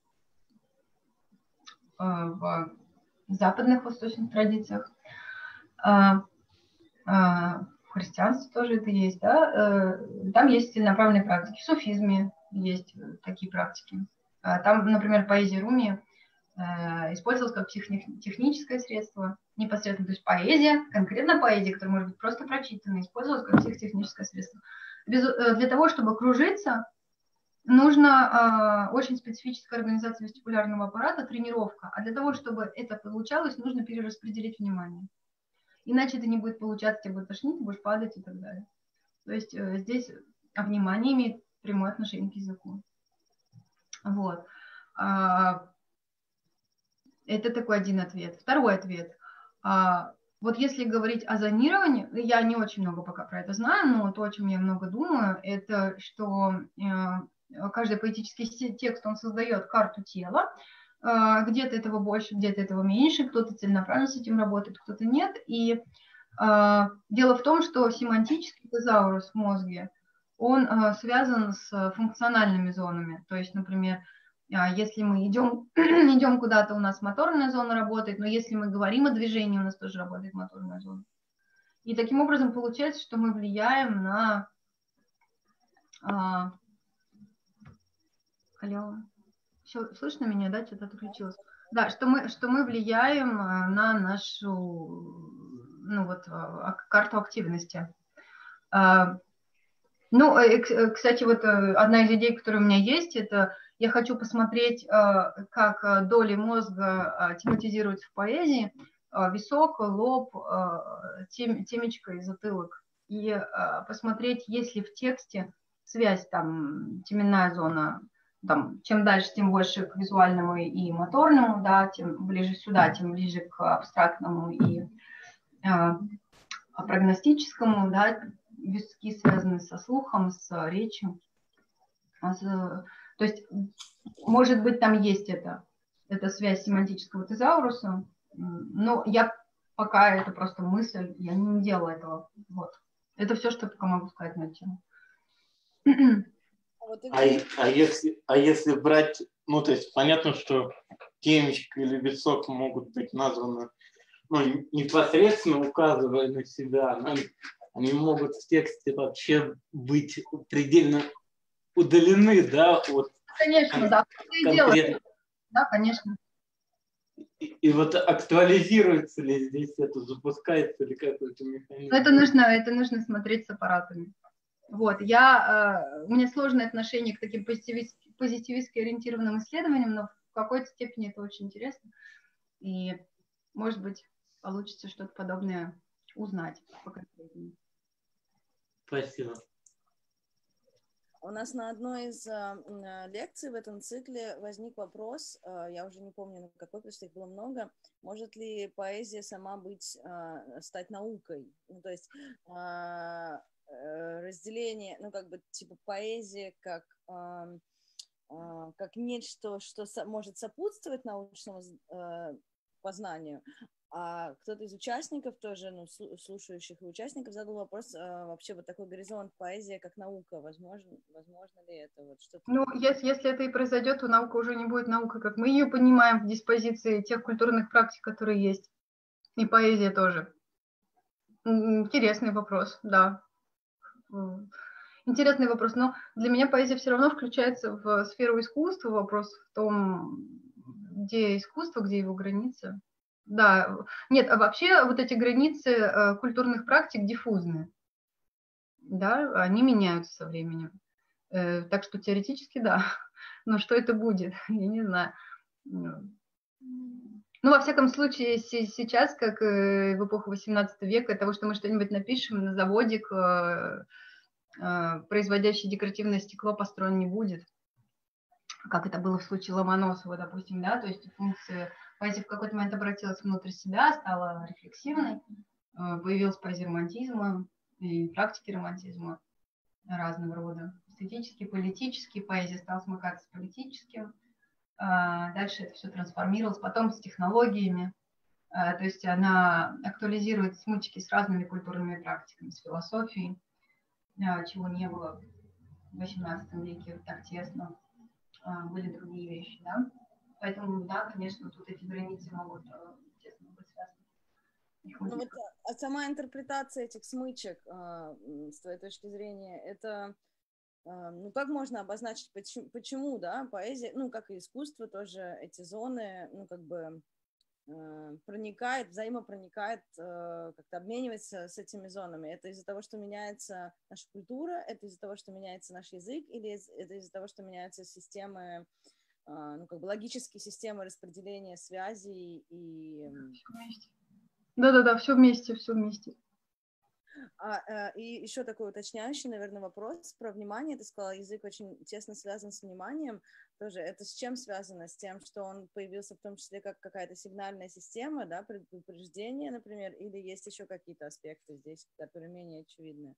в западных восточных традициях. В христианстве тоже это есть, да? Там есть целенаправленные практики. В суфизме есть такие практики. Там, например, поэзия Руми использовалась как психотехническое средство непосредственно, то есть поэзия, конкретно поэзия, которая может быть просто прочитана, использовалась как психотехническое средство. Без, для того, чтобы кружиться, нужна э, очень специфическая организация вестибулярного аппарата, тренировка. А для того, чтобы это получалось, нужно перераспределить внимание. Иначе это не будет получаться, тебя будет тошнить, ты будешь падать и так далее. То есть э, здесь внимание имеет прямое отношение к языку. Вот. А, это такой один ответ. Второй ответ. А, вот если говорить о зонировании, я не очень много пока про это знаю, но то, о чем я много думаю, это что э, каждый поэтический текст, он создает карту тела, э, где-то этого больше, где-то этого меньше, кто-то целенаправленно с этим работает, кто-то нет. И э, дело в том, что семантический тезаурус в мозге, он э, связан с функциональными зонами. То есть, например, если мы идем, идем куда-то, у нас моторная зона работает, но если мы говорим о движении, у нас тоже работает моторная зона. И таким образом получается, что мы влияем на... А... Алло, все, слышно меня, да? Что-то отключилось. Да, что мы, что мы влияем на нашу, ну вот, карту активности. А... Ну, кстати, вот одна из идей, которая у меня есть, это я хочу посмотреть, как доли мозга тематизируются в поэзии, висок, лоб, темечко и затылок, и посмотреть, есть ли в тексте связь, там, теменная зона, там, чем дальше, тем больше к визуальному и моторному, да, тем ближе сюда, тем ближе к абстрактному и э, прогностическому, да, виски связаны со слухом, с речью. С, то есть, может быть, там есть это, эта связь семантического тезауруса, но я пока это просто мысль, я не делала этого. Вот. Это все, что я пока могу сказать на эту тему. А, а, если, а если брать, ну, то есть понятно, что темечко или висок могут быть названы, ну, непосредственно указывая на себя, но они могут в тексте вообще быть предельно удалены, да, от конечно, да, конкретно. Да, конечно. И, и вот актуализируется ли здесь это, запускается ли какой-то механизм? Это нужно, это нужно смотреть с аппаратами. Вот, я, э, у меня сложное отношение к таким позитивистски, позитивистски ориентированным исследованиям, но в какой-то степени это очень интересно. И, может быть, получится что-то подобное узнать поконкретнее. Спасибо. У нас на одной из э, лекций в этом цикле возник вопрос, э, я уже не помню, на какой, потому что их было много, может ли поэзия сама быть, э, стать наукой? Ну, то есть э, э, разделение, ну, как бы, типа, поэзия как, э, э, как нечто, что со- может сопутствовать научному э, познанию. А кто-то из участников тоже, ну, слушающих и участников задал вопрос, а, вообще вот такой горизонт поэзия как наука, возможно, возможно ли это? Вот что-то... Ну, если, если это и произойдет, то наука уже не будет наукой, как мы ее понимаем в диспозиции тех культурных практик, которые есть. И поэзия тоже. Интересный вопрос, да. Интересный вопрос, но для меня поэзия все равно включается в сферу искусства. Вопрос в том, где искусство, где его границы. Да, нет, а вообще вот эти границы э, культурных практик диффузные, да, они меняются со временем. Э, так что теоретически да, но что это будет, я не знаю. Ну, во всяком случае, сейчас, как э, в эпоху восемнадцатого века, того, что мы что-нибудь напишем на заводик, э, э, производящий декоративное стекло, построен не будет, как это было в случае Ломоносова, допустим, да, то есть функция поэзии в какой-то момент обратилась внутрь себя, стала рефлексивной, появилась поэзия романтизма и практики романтизма разного рода, эстетический, политический, поэзия стала смыкаться с политическим, дальше это все трансформировалось, потом с технологиями, то есть она актуализирует смычки с разными культурными практиками, с философией, чего не было в восемнадцатом веке так тесно. Были другие вещи, да. Поэтому, да, конечно, тут эти границы могут тесно быть связаны. Ну, вот, а сама интерпретация этих смычек, с твоей точки зрения, это, ну, как можно обозначить, почему, почему, да, поэзия, ну, как и искусство тоже, эти зоны, ну, как бы проникает, взаимопроникает, как-то обменивается с этими зонами. Это из-за того, что меняется наша культура, это из-за того, что меняется наш язык, или это из-за того, что меняются системы, ну, как бы логические системы распределения связей и... Да-да-да, все вместе, все вместе. А, и еще такой уточняющий, наверное, вопрос про внимание. Ты сказала, язык очень тесно связан с вниманием. Тоже это с чем связано? С тем, что он появился в том числе как какая-то сигнальная система, да, предупреждение, например, или есть еще какие-то аспекты здесь, которые менее очевидны?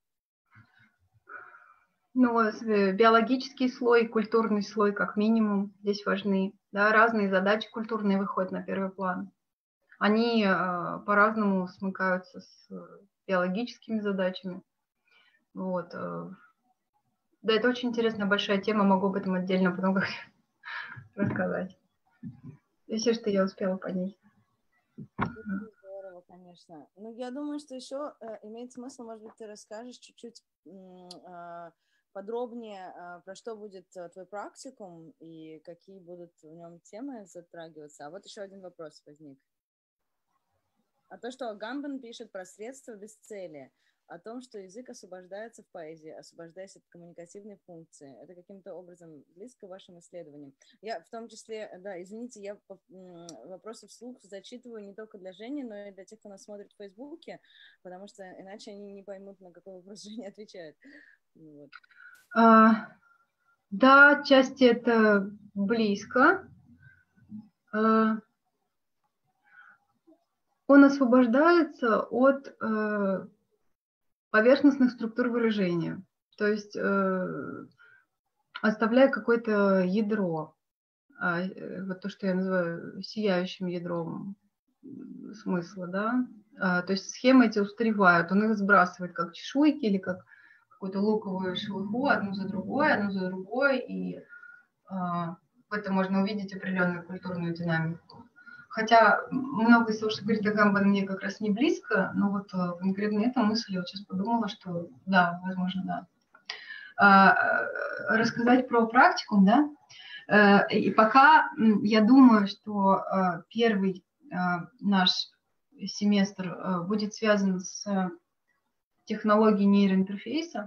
Ну, биологический слой, культурный слой как минимум здесь важны. Да, разные задачи культурные выходят на первый план. Они э, по-разному смыкаются с биологическими задачами. Вот. Да, это очень интересная большая тема, могу об этом отдельно потом рассказать. И все, что я успела понять. Здорово, конечно. Ну, я думаю, что еще э, имеет смысл, может быть, ты расскажешь чуть-чуть э, подробнее, э, про что будет э, твой практикум и какие будут в нем темы затрагиваться. А вот еще один вопрос возник. А то, что Агамбен пишет про средства без цели. о том, что язык освобождается в поэзии, освобождаясь от коммуникативной функции. Это каким-то образом близко вашим исследованиям. Я в том числе, да, извините, я вопросы вслух зачитываю не только для Жени, но и для тех, кто нас смотрит в Фейсбуке, потому что иначе они не поймут, на какой вопрос Женя отвечает. Вот. А, да, отчасти это близко. А, он освобождается от э, поверхностных структур выражения, то есть э, оставляя какое-то ядро, э, вот то, что я называю сияющим ядром смысла, да, а, то есть схемы эти устаревают, он их сбрасывает как чешуйки или как какую-то луковую шелуху одну за другой, одну за другой, и а, в этом можно увидеть определенную культурную динамику. Хотя много из того, что говорит Агамбан, мне как раз не близко, но вот конкретно эта мысль, я вот сейчас подумала, что да, возможно, да. А, рассказать про практикум, да, и пока я думаю, что первый наш семестр будет связан с технологией нейроинтерфейса,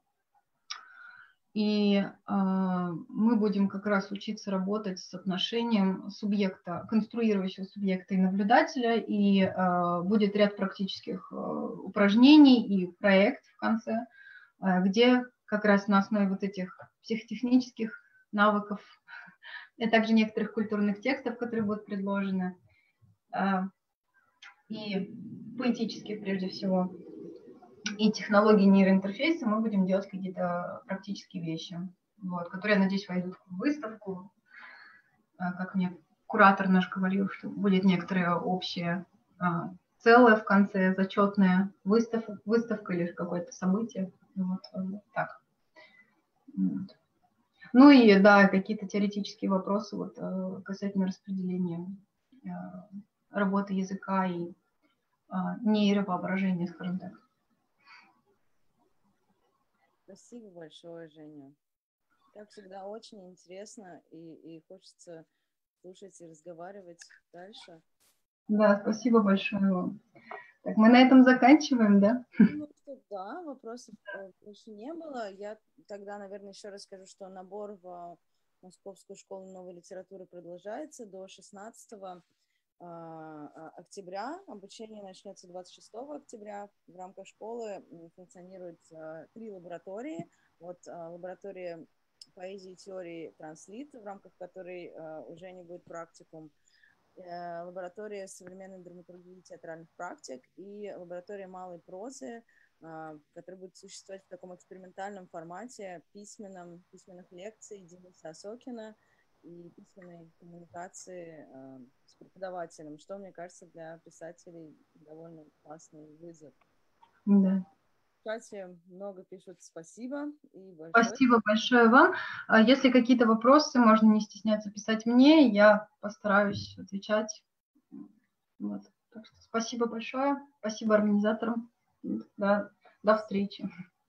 и э, мы будем как раз учиться работать с отношением субъекта, конструирующего субъекта и наблюдателя, и э, будет ряд практических э, упражнений и проект в конце, э, где как раз на основе вот этих психотехнических навыков, и также некоторых культурных текстов, которые будут предложены, э, и поэтических прежде всего, и технологии нейроинтерфейса мы будем делать какие-то практические вещи, вот, которые, я надеюсь, войдут в выставку. Как мне куратор наш говорил, что будет некоторое общее целое в конце, зачетное, выставка, выставка или какое-то событие. Вот, вот так. Вот. Ну и, да, какие-то теоретические вопросы вот, касательно распределения работы языка и нейровоображения, скажем так. Спасибо большое, Женя. Как всегда, очень интересно, и, и хочется слушать и разговаривать дальше. Да, спасибо большое вам. Так, мы на этом заканчиваем, да? Ну, что, да, вопросов больше не было. Я тогда, наверное, еще расскажу, что набор в Московскую школу новой литературы продолжается до шестнадцатого октября. Обучение начнется двадцать шестого октября. В рамках школы функционируют три лаборатории. Вот лаборатория поэзии и теории «Транслит», в рамках которой уже не будет практикум, лаборатория современной драматургии и театральных практик и лаборатория малой прозы, которая будет существовать в таком экспериментальном формате письменном, письменных лекций Дениса Осокина и письменной коммуникации э, с преподавателем, что, мне кажется, для писателей довольно классный вызов. Да. В чате много пишут спасибо. И большое... Спасибо большое вам. Если какие-то вопросы, можно не стесняться писать мне, я постараюсь отвечать. Вот. Так что спасибо большое, спасибо организаторам. Да, до встречи.